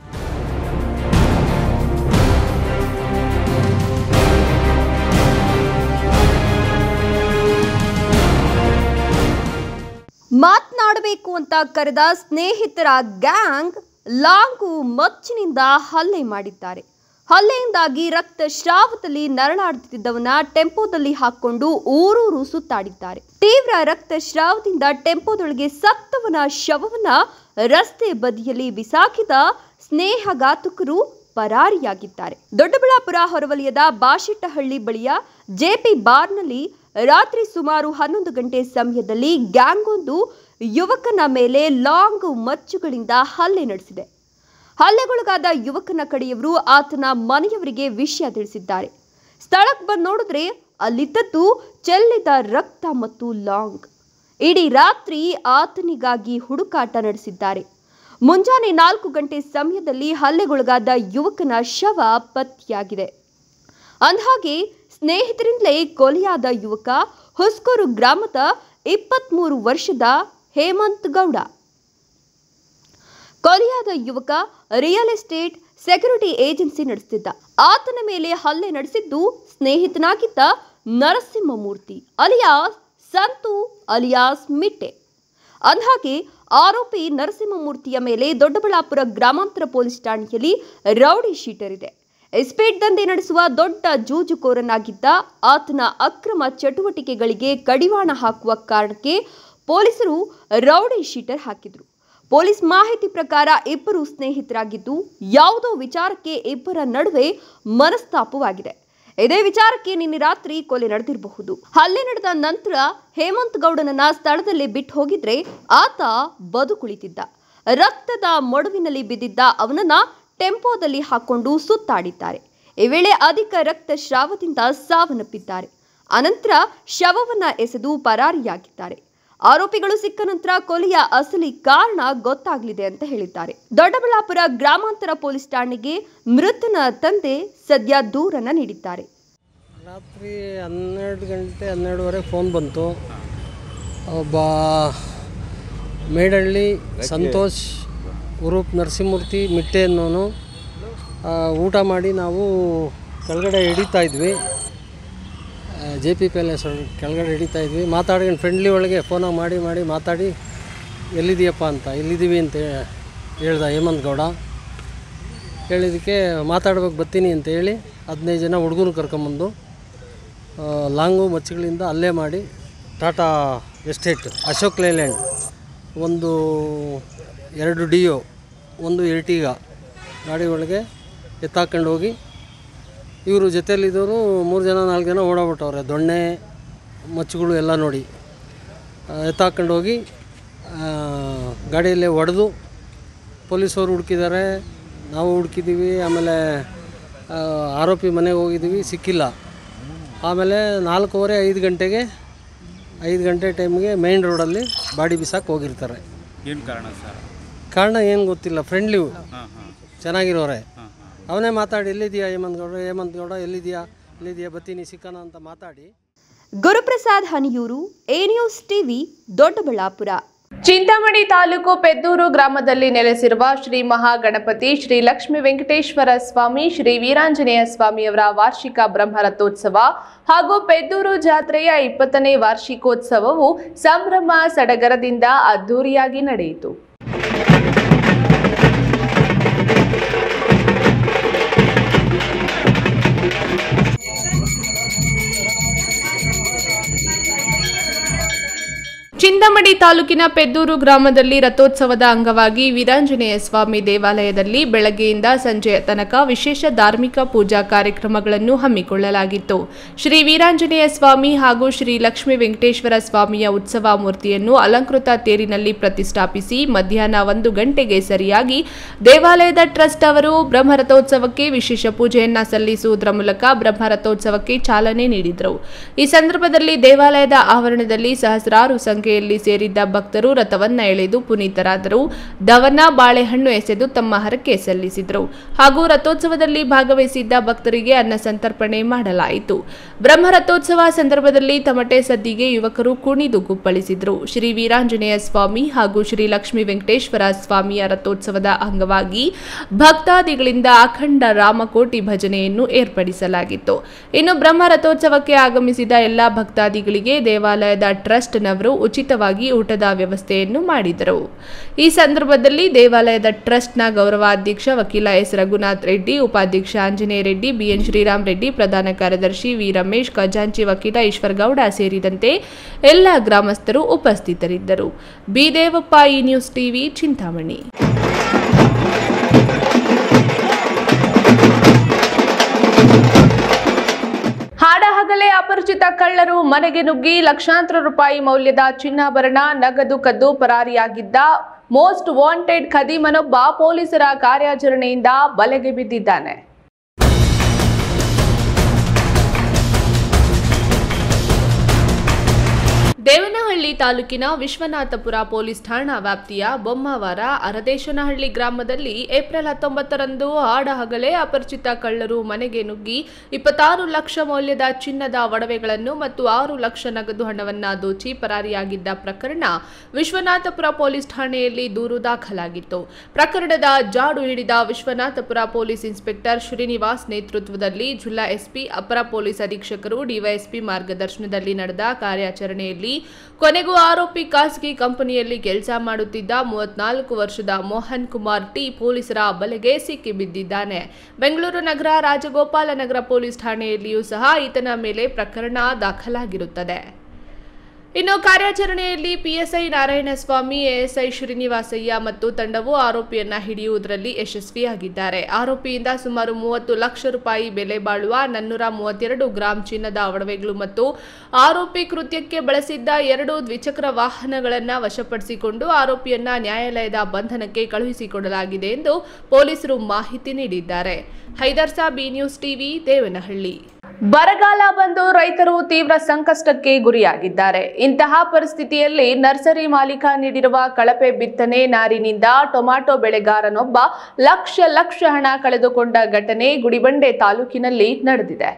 [SPEAKER 5] ಮಾತನಾಡಬೇಕು ಅಂತ ಕರೆದ ಸ್ನೇಹಿತರ ಗ್ಯಾಂಗ್ ಲಾಂಗು ಮಚ್ಚಿನಿಂದ ಹಲ್ಲೆ ಮಾಡಿದ್ದಾರೆ. ಹಲ್ಲೆಯಿಂದಾಗಿ ರಕ್ತಸ್ರಾವದಲ್ಲಿ ನರಳಾಡುತ್ತಿದ್ದವನ ಟೆಂಪೋದಲ್ಲಿ ಹಾಕೊಂಡು ಊರೂರು ಸುತ್ತಾಡಿದ್ದಾರೆ. ತೀವ್ರ ರಕ್ತಸ್ರಾವದಿಂದ ಟೆಂಪೋದೊಳಗೆ ಸತ್ತವನ ಶವವನ್ನ ರಸ್ತೆ ಬದಿಯಲ್ಲಿ ಬಿಸಾಕಿದ ಸ್ನೇಹಘಾತುಕರು ಪರಾರಿಯಾಗಿದ್ದಾರೆ. ದೊಡ್ಡಬಳ್ಳಾಪುರ ಹೊರವಲಯದ ಬಾಶೆಟ್ಟಹಳ್ಳಿ ಬಳಿಯ JP ಬಾರ್ನಲ್ಲಿ ರಾತ್ರಿ ಸುಮಾರು 11 ಗಂಟೆ ಸಮಯದಲ್ಲಿ ಗ್ಯಾಂಗ್ ಒಂದು ಯುವಕನ ಮೇಲೆ ಲಾಂಗ್ ಮಚ್ಚುಗಳಿಂದ ಹಲ್ಲೆ ನಡೆಸಿದೆ. ಹಲ್ಲೆಗೊಳಗಾದ ಯುವಕನ ಕಡೆಯವರು ಆತನ ಮನೆಯವರಿಗೆ ವಿಷಯ ತಿಳಿಸಿದ್ದಾರೆ. ಸ್ಥಳಕ್ಕೆ ಬಂದು ನೋಡಿದ್ರೆ ಅಲ್ಲಿದ್ದದ್ದು ಚೆಲ್ಲಿದ ರಕ್ತ ಮತ್ತು ಲಾಂಗ್. ಇಡೀ ರಾತ್ರಿ ಆತನಿಗಾಗಿ ಹುಡುಕಾಟ ನಡೆಸಿದ್ದಾರೆ. ಮುಂಜಾನೆ 4 ಗಂಟೆ ಸಮಯದಲ್ಲಿ ಹಲ್ಲೆಗೊಳಗಾದ ಯುವಕನ ಶವ ಪತ್ತೆಯಾಗಿದೆ. ಅಂದಹಾಗೆ ಸ್ನೇಹಿತರಿಂದಲೇ ಕೊಲೆಯಾದ ಯುವಕ ಹೊಸಕೂರು ಗ್ರಾಮದ 23 ವರ್ಷದ ಹೇಮಂತ್ ಗೌಡ. ಕೊಲೆಯಾದ ಯುವಕ ರಿಯಲ್ ಎಸ್ಟೇಟ್ ಸೆಕ್ಯೂರಿಟಿ ಏಜೆನ್ಸಿ ನಡೆಸುತ್ತಿದ್ದ. ಆತನ ಮೇಲೆ ಹಲ್ಲೆ ನಡೆಸಿದ್ದು ಸ್ನೇಹಿತನಾಗಿದ್ದ ನರಸಿಂಹಮೂರ್ತಿ ಅಲಿಯಾಸ್ ಸಂತು ಅಲಿಯಾಸ್ ಮಿಟ್ಟೆ. ಅಂದಹಾಗೆ ಆರೋಪಿ ನರಸಿಂಹಮೂರ್ತಿಯ ಮೇಲೆ ದೊಡ್ಡಬಳ್ಳಾಪುರ ಗ್ರಾಮಾಂತರ ಪೊಲೀಸ್ ಠಾಣೆಯಲ್ಲಿ ರೌಡಿ ಶೀಟರ್ ಇದೆ. ಎಸ್ಪೇಟ್ ದಂಧೆ ನಡೆಸುವ ದೊಡ್ಡ ಜೂಜುಕೋರನಾಗಿದ್ದ ಆತನ ಅಕ್ರಮ ಚಟುವಟಿಕೆಗಳಿಗೆ ಕಡಿವಾಣ ಹಾಕುವ ಕಾರಣಕ್ಕೆ ಪೊಲೀಸರು ರೌಡಿ ಶೀಟರ್ ಹಾಕಿದ್ರು. ಪೊಲೀಸ್ ಮಾಹಿತಿ ಪ್ರಕಾರ ಇಬ್ಬರು ಸ್ನೇಹಿತರಾಗಿದ್ದು ಯಾವುದೋ ವಿಚಾರಕ್ಕೆ ಇಬ್ಬರ ನಡುವೆ ಮನಸ್ತಾಪವಾಗಿದೆ. ಇದೇ ವಿಚಾರಕ್ಕೆ ನಿನ್ನೆ ರಾತ್ರಿ ಕೊಲೆ ನಡೆದಿರಬಹುದು. ಹಲ್ಲೆ ನಡೆದ ನಂತರ ಹೇಮಂತ್ ಗೌಡನನ್ನ ಸ್ಥಳದಲ್ಲೇ ಬಿಟ್ಟು ಹೋಗಿದ್ರೆ ಆತ ಬದುಕುಳಿತಿದ್ದ. ರಕ್ತದ ಮೊಡವಿನಲ್ಲಿ ಬಿದ್ದಿದ್ದ ಅವನನ್ನ ಟೆಂಪೋದಲ್ಲಿ ಹಾಕೊಂಡು ಸುತ್ತಾಡಿದ್ದಾರೆ. ಈ ವೇಳೆ ಅಧಿಕ ರಕ್ತಸ್ರಾವದಿಂದ ಸಾವನ್ನಪ್ಪಿದ್ದಾರೆ. ಅನಂತರ ಶವವನ್ನ ಎಸೆದು ಪರಾರಿಯಾಗಿದ್ದಾರೆ. ಆರೋಪಿಗಳು ಸಿಕ್ಕ ನಂತರ ಕೊಲೆಯ ಅಸಲಿ ಕಾರಣ ಗೊತ್ತಾಗಲಿದೆ ಅಂತ ಹೇಳಿದ್ದಾರೆ. ದೊಡ್ಡಬಳ್ಳಾಪುರ ಗ್ರಾಮಾಂತರ ಪೊಲೀಸ್ ಠಾಣೆಗೆ ಮೃತನ ತಂದೆ ಸದ್ಯ ದೂರನ್ನ ನೀಡಿದ್ದಾರೆ.
[SPEAKER 11] ರಾತ್ರಿ 12 ಗಂಟೆ 12:30 ಫೋನ್ ಬಂತು. ಒಬ್ಬ ಮೇಡಳ್ಳಿ ಸಂತೋಷ್ ಉರೂಪ್ ನರಸಿಂಹಮೂರ್ತಿ ಮಿಟ್ಟೆ ಅನ್ನೋನು ಊಟ ಮಾಡಿ ನಾವು ಕೆಳಗಡೆ ಹಿಡಿತಾ ಇದ್ವಿ, JP ಪ್ಯಾಲೇಸ್ ಕೆಳಗಡೆ ಹಿಡಿತಾ ಇದ್ವಿ. ಮಾತಾಡ್ಕೊಂಡು ಫ್ರೆಂಡ್ಲಿ ಒಳಗೆ ಫೋನಾಗ ಮಾಡಿ ಮಾತಾಡಿ ಎಲ್ಲಿದೆಯಪ್ಪ ಅಂತ, ಎಲ್ಲಿದ್ದೀವಿ ಅಂತ ಹೇಳ್ದ ಹೇಮಂತ್ ಗೌಡ. ಹೇಳಿದ್ದಕ್ಕೆ ಮಾತಾಡ್ಬೇಕು ಬರ್ತೀನಿ ಅಂತ ಹೇಳಿ 15 ಜನ ಹುಡುಗರು ಕರ್ಕೊಂಬಂದು ಲಾಂಗು ಮಚ್ಚಗಳಿಂದ ಹಲ್ಲೆ ಮಾಡಿ Tata estate Ashok Leyland 2 Dio 1 Ertiga ಗಾಡಿ ಒಳಗೆ ಎತ್ತಾಕೊಂಡು ಹೋಗಿ ಇವರು ಜೊತೆಯಲ್ಲಿದ್ದವರು 3 ಜನ 4 ಜನ ಓಡಾಬಿಟ್ಟವ್ರೆ. ದೊಣ್ಣೆ ಮಚ್ಚುಗಳು ಎಲ್ಲ ನೋಡಿ ಎತ್ತಾಕೊಂಡು ಹೋಗಿ ಗಾಡಿಯಲ್ಲೇ ಹೊಡೆದು ಪೊಲೀಸವರು ಹುಡುಕಿದ್ದಾರೆ, ನಾವು ಹುಡುಕಿದ್ದೀವಿ. ಆಮೇಲೆ ಆರೋಪಿ ಮನೆಗೆ ಹೋಗಿದ್ದೀವಿ, ಸಿಕ್ಕಿಲ್ಲ. ಆಮೇಲೆ 4:15 ಗಂಟೆಗೆ 5 ಗಂಟೆ ಟೈಮ್ಗೆ ಮೇನ್ ರೋಡಲ್ಲಿ ಬಾಡಿ ಬಿಸಾಕಿ ಹೋಗಿರ್ತಾರೆ.
[SPEAKER 3] ಏನು ಕಾರಣ ಸರ್?
[SPEAKER 11] ಕಾರಣ ಏನು ಗೊತ್ತಿಲ್ಲ. ಫ್ರೆಂಡ್ಲಿ ಚೆನ್ನಾಗಿರೋರೆ. ಅವನೇ ಮಾತಾಡಿ ಎಲ್ಲಿದೆಯಾ ಹೇಮಂತ್ ಗೌಡ ಎಲ್ಲಿದೆಯಾ ಬರ್ತೀನಿ ಸಿಕ್ಕನ ಅಂತ ಮಾತಾಡಿ.
[SPEAKER 5] Guruprasad Haniyur, A news TV, Doddaballapur.
[SPEAKER 1] Chintamani taluk Peddur ಗ್ರಾಮದಲ್ಲಿ ನೆಲೆಸಿರುವ ಶ್ರೀ ಮಹಾಗಣಪತಿ ಶ್ರೀ ಲಕ್ಷ್ಮೀ ವೆಂಕಟೇಶ್ವರ ಸ್ವಾಮಿ ಶ್ರೀ ವೀರಾಂಜನೇಯ ಸ್ವಾಮಿಯವರ ವಾರ್ಷಿಕ ಬ್ರಹ್ಮರಥೋತ್ಸವ ಹಾಗೂ ಪೆದ್ದೂರು ಜಾತ್ರೆಯ 20ನೇ ವಾರ್ಷಿಕೋತ್ಸವವು ಸಂಭ್ರಮ ಸಡಗರದಿಂದ ಅದ್ದೂರಿಯಾಗಿ ನಡೆಯಿತು. ಚಿಂತಾಮಣಿ ತಾಲೂಕಿನ ಪೆದ್ದೂರು ಗ್ರಾಮದಲ್ಲಿ ರಥೋತ್ಸವದ ಅಂಗವಾಗಿ ವೀರಾಂಜನೇಯ ಸ್ವಾಮಿ ದೇವಾಲಯದಲ್ಲಿ ಬೆಳಗ್ಗೆಯಿಂದ ಸಂಜೆಯ ತನಕ ವಿಶೇಷ ಧಾರ್ಮಿಕ ಪೂಜಾ ಕಾರ್ಯಕ್ರಮಗಳನ್ನು ಹಮ್ಮಿಕೊಳ್ಳಲಾಗಿತ್ತು. ಶ್ರೀ ವೀರಾಂಜನೇಯ ಸ್ವಾಮಿ ಹಾಗೂ ಶ್ರೀ ಲಕ್ಷ್ಮೀ ವೆಂಕಟೇಶ್ವರ ಸ್ವಾಮಿಯ ಉತ್ಸವ ಮೂರ್ತಿಯನ್ನು ಅಲಂಕೃತ ತೇರಿನಲ್ಲಿ ಪ್ರತಿಷ್ಠಾಪಿಸಿ ಮಧ್ಯಾಹ್ನ 1 ಗಂಟೆಗೆ ಸರಿಯಾಗಿ ದೇವಾಲಯದ ಟ್ರಸ್ಟ್ ಅವರು ಬ್ರಹ್ಮರಥೋತ್ಸವಕ್ಕೆ ವಿಶೇಷ ಪೂಜೆಯನ್ನ ಸಲ್ಲಿಸುವುದರ ಮೂಲಕ ಬ್ರಹ್ಮರಥೋತ್ಸವಕ್ಕೆ ಚಾಲನೆ ನೀಡಿದರು. ಈ ಸಂದರ್ಭದಲ್ಲಿ ದೇವಾಲಯದ ಆವರಣದಲ್ಲಿ ಸಹಸ್ರಾರು ಸಂಖ್ಯೆಯಲ್ಲಿ ಸೇರಿದ್ದ ಭಕ್ತರು ರಥವನ್ನ ಎಳೆದು ಪುನೀತರಾದರು. ದವನ ಬಾಳೆಹಣ್ಣು ಎಸೆದು ತಮ್ಮ ಹರಕೆ ಸಲ್ಲಿಸಿದರು ಹಾಗೂ ರಥೋತ್ಸವದಲ್ಲಿ ಭಾಗವಹಿಸಿದ್ದ ಭಕ್ತರಿಗೆ ಅನ್ನ ಸಂತರ್ಪಣೆ ಮಾಡಲಾಯಿತು. ಬ್ರಹ್ಮರಥೋತ್ಸವ ಸಂದರ್ಭದಲ್ಲಿ ತಮಟೆ ಸದ್ದಿಗೆ ಯುವಕರು ಕುಣಿದು ಕುಪ್ಪಳಿಸಿದರು. ಶ್ರೀ ವೀರಾಂಜನೇಯ ಸ್ವಾಮಿ ಹಾಗೂ ಶ್ರೀ ಲಕ್ಷ್ಮೀ ವೆಂಕಟೇಶ್ವರ ಸ್ವಾಮಿಯ ರಥೋತ್ಸವದ ಅಂಗವಾಗಿ ಭಕ್ತಾದಿಗಳಿಂದ ಅಖಂಡ ರಾಮಕೋಟಿ ಭಜನೆಯನ್ನು ಏರ್ಪಡಿಸಲಾಗಿತ್ತು. ಇನ್ನು ಬ್ರಹ್ಮರಥೋತ್ಸವಕ್ಕೆ ಆಗಮಿಸಿದ ಎಲ್ಲಾ ಭಕ್ತಾದಿಗಳಿಗೆ ದೇವಾಲಯದ ಟ್ರಸ್ಟ್ನವರು ಉಚಿತವಾಗಿ ಊಟದ ವ್ಯವಸ್ಥೆಯನ್ನು ಮಾಡಿದರು. ಈ ಸಂದರ್ಭದಲ್ಲಿ ದೇವಾಲಯದ ಟ್ರಸ್ಟ್ನ ಗೌರವಾಧ್ಯಕ್ಷ ವಕೀಲ ಎಸ್ ರಘುನಾಥ್ ರೆಡ್ಡಿ, ಉಪಾಧ್ಯಕ್ಷ ಆಂಜನೇಯ ರೆಡ್ಡಿ, ಬಿಎನ್ ಶ್ರೀರಾಮ್ ರೆಡ್ಡಿ, ಪ್ರಧಾನ ಕಾರ್ಯದರ್ಶಿ ವಿ ರಮೇಶ್, ಖಜಾಂಚಿ ವಕೀಲ ಈಶ್ವರಗೌಡ ಸೇರಿದಂತೆ ಎಲ್ಲ ಗ್ರಾಮಸ್ಥರು ಉಪಸ್ಥಿತರಿದ್ದರು. B Devappa, E news TV, Chintamani. ಹಾಡಹಗಲೇ ಅಪರಿಚಿತ ಕಳ್ಳರು ಮನೆಗೆ ನುಗ್ಗಿ ಲಕ್ಷಾಂತರ ರೂಪಾಯಿ ಮೌಲ್ಯದ ಚಿನ್ನಾಭರಣ, ನಗದು ಕದ್ದು ಪರಾರಿಯಾಗಿದ್ದ ಮೋಸ್ಟ್ ವಾಂಟೆಡ್ ಖದೀಮನೊಬ್ಬ ಪೊಲೀಸರ ಕಾರ್ಯಾಚರಣೆಯಿಂದ ಬಲೆಗೆ ಬಿದ್ದಿದ್ದಾನೆ. ದೇವನಹಳ್ಳಿ ತಾಲೂಕಿನ ವಿಶ್ವನಾಥಪುರ ಪೊಲೀಸ್ ಠಾಣಾ ವ್ಯಾಪ್ತಿಯ ಬೊಮ್ಮವಾರ ಅರದೇಶನಹಳ್ಳಿ ಗ್ರಾಮದಲ್ಲಿ ಏಪ್ರಿಲ್ 19ರಂದು ಹಾಡಹಗಲೇ ಅಪರಿಚಿತ ಕಳ್ಳರು ಮನೆಗೆ ನುಗ್ಗಿ 26 ಲಕ್ಷ ಮೌಲ್ಯದ ಚಿನ್ನದ ಒಡವೆಗಳನ್ನು ಮತ್ತು 6 ಲಕ್ಷ ನಗದು ಹಣವನ್ನು ದೋಚಿ ಪರಾರಿಯಾಗಿದ್ದ ಪ್ರಕರಣ ವಿಶ್ವನಾಥಪುರ ಪೊಲೀಸ್ ಠಾಣೆಯಲ್ಲಿ ದೂರು ದಾಖಲಾಗಿತ್ತು. ಪ್ರಕರಣದ ಜಾಡು ಹಿಡಿದ ವಿಶ್ವನಾಥಪುರ ಪೊಲೀಸ್ ಇನ್ಸ್ಪೆಕ್ಟರ್ ಶ್ರೀನಿವಾಸ್ ನೇತೃತ್ವದಲ್ಲಿ ಜಿಲ್ಲಾ ಎಸ್ಪಿ, ಅಪರ ಪೊಲೀಸ್ ಅಧೀಕ್ಷಕರು, ಡಿವೈಎಸ್ಪಿ ಮಾರ್ಗದರ್ಶನದಲ್ಲಿ ನಡೆದ ಕಾರ್ಯಾಚರಣೆಯಲ್ಲಿ ಕೊನೆಗೂ ಆರೋಪಿ ಖಾಸಗಿ ಕಂಪನಿಯಲ್ಲಿ ಕೆಲಸ ಮಾಡುತ್ತಿದ್ದ 34 ವರ್ಷದ ಮೋಹನ್ ಕುಮಾರ್ ಟಿ ಪೊಲೀಸರ ಬಲೆಗೆ ಸಿಕ್ಕಿಬಿದ್ದಿದ್ದಾನೆ. ಬೆಂಗಳೂರು ನಗರ ರಾಜಗೋಪಾಲ ನಗರ ಪೊಲೀಸ್ ಠಾಣೆಯಲ್ಲಿಯೂ ಸಹ ಈತನ ಮೇಲೆ ಪ್ರಕರಣ ದಾಖಲಾಗಿರುತ್ತದೆ. ಇನ್ನು ಕಾರ್ಯಾಚರಣೆಯಲ್ಲಿ ಪಿಎಸ್ಐ ನಾರಾಯಣಸ್ವಾಮಿ, ಎಎಸ್ಐ ಶ್ರೀನಿವಾಸಯ್ಯ ಮತ್ತು ತಂಡವು ಆರೋಪಿಯನ್ನ ಹಿಡಿಯುವುದರಲ್ಲಿ ಯಶಸ್ವಿಯಾಗಿದ್ದಾರೆ. ಆರೋಪಿಯಿಂದ ಸುಮಾರು 30 ಲಕ್ಷ ರೂಪಾಯಿ ಬೆಲೆ ಬಾಳುವ 432 ಗ್ರಾಂ ಚಿನ್ನದ ಒಡವೆಗಳು ಮತ್ತು ಆರೋಪಿ ಕೃತ್ಯಕ್ಕೆ ಬಳಸಿದ್ದ 2 ದ್ವಿಚಕ್ರ ವಾಹನಗಳನ್ನು ವಶಪಡಿಸಿಕೊಂಡು ಆರೋಪಿಯನ್ನ ನ್ಯಾಯಾಲಯದ ಬಂಧನಕ್ಕೆ ಕಳುಹಿಸಿಕೊಡಲಾಗಿದೆ ಎಂದು ಪೊಲೀಸರು ಮಾಹಿತಿ ನೀಡಿದ್ದಾರೆ. Haider Sab, B news TV, Devanahalli. ಬರಗಾಲ ಬಂದು ರೈತರು ತೀವ್ರ ಸಂಕಷ್ಟಕ್ಕೆ ಗುರಿಯಾಗಿದ್ದಾರೆ. ಇಂತಹ ಪರಿಸ್ಥಿತಿಯಲ್ಲಿ ನರ್ಸರಿ ಮಾಲೀಕ ನೀಡಿರುವ ಕಳಪೆ ಬಿತ್ತನೆ ನಾರಿನಿಂದ ಟೊಮ್ಯಾಟೊ ಬೆಳೆಗಾರನೊಬ್ಬ ಲಕ್ಷ ಹಣ ಕಳೆದುಕೊಂಡ ಘಟನೆ ಗುಡಿಬಂಡೆ ತಾಲೂಕಿನಲ್ಲಿ ನಡೆದಿದೆ.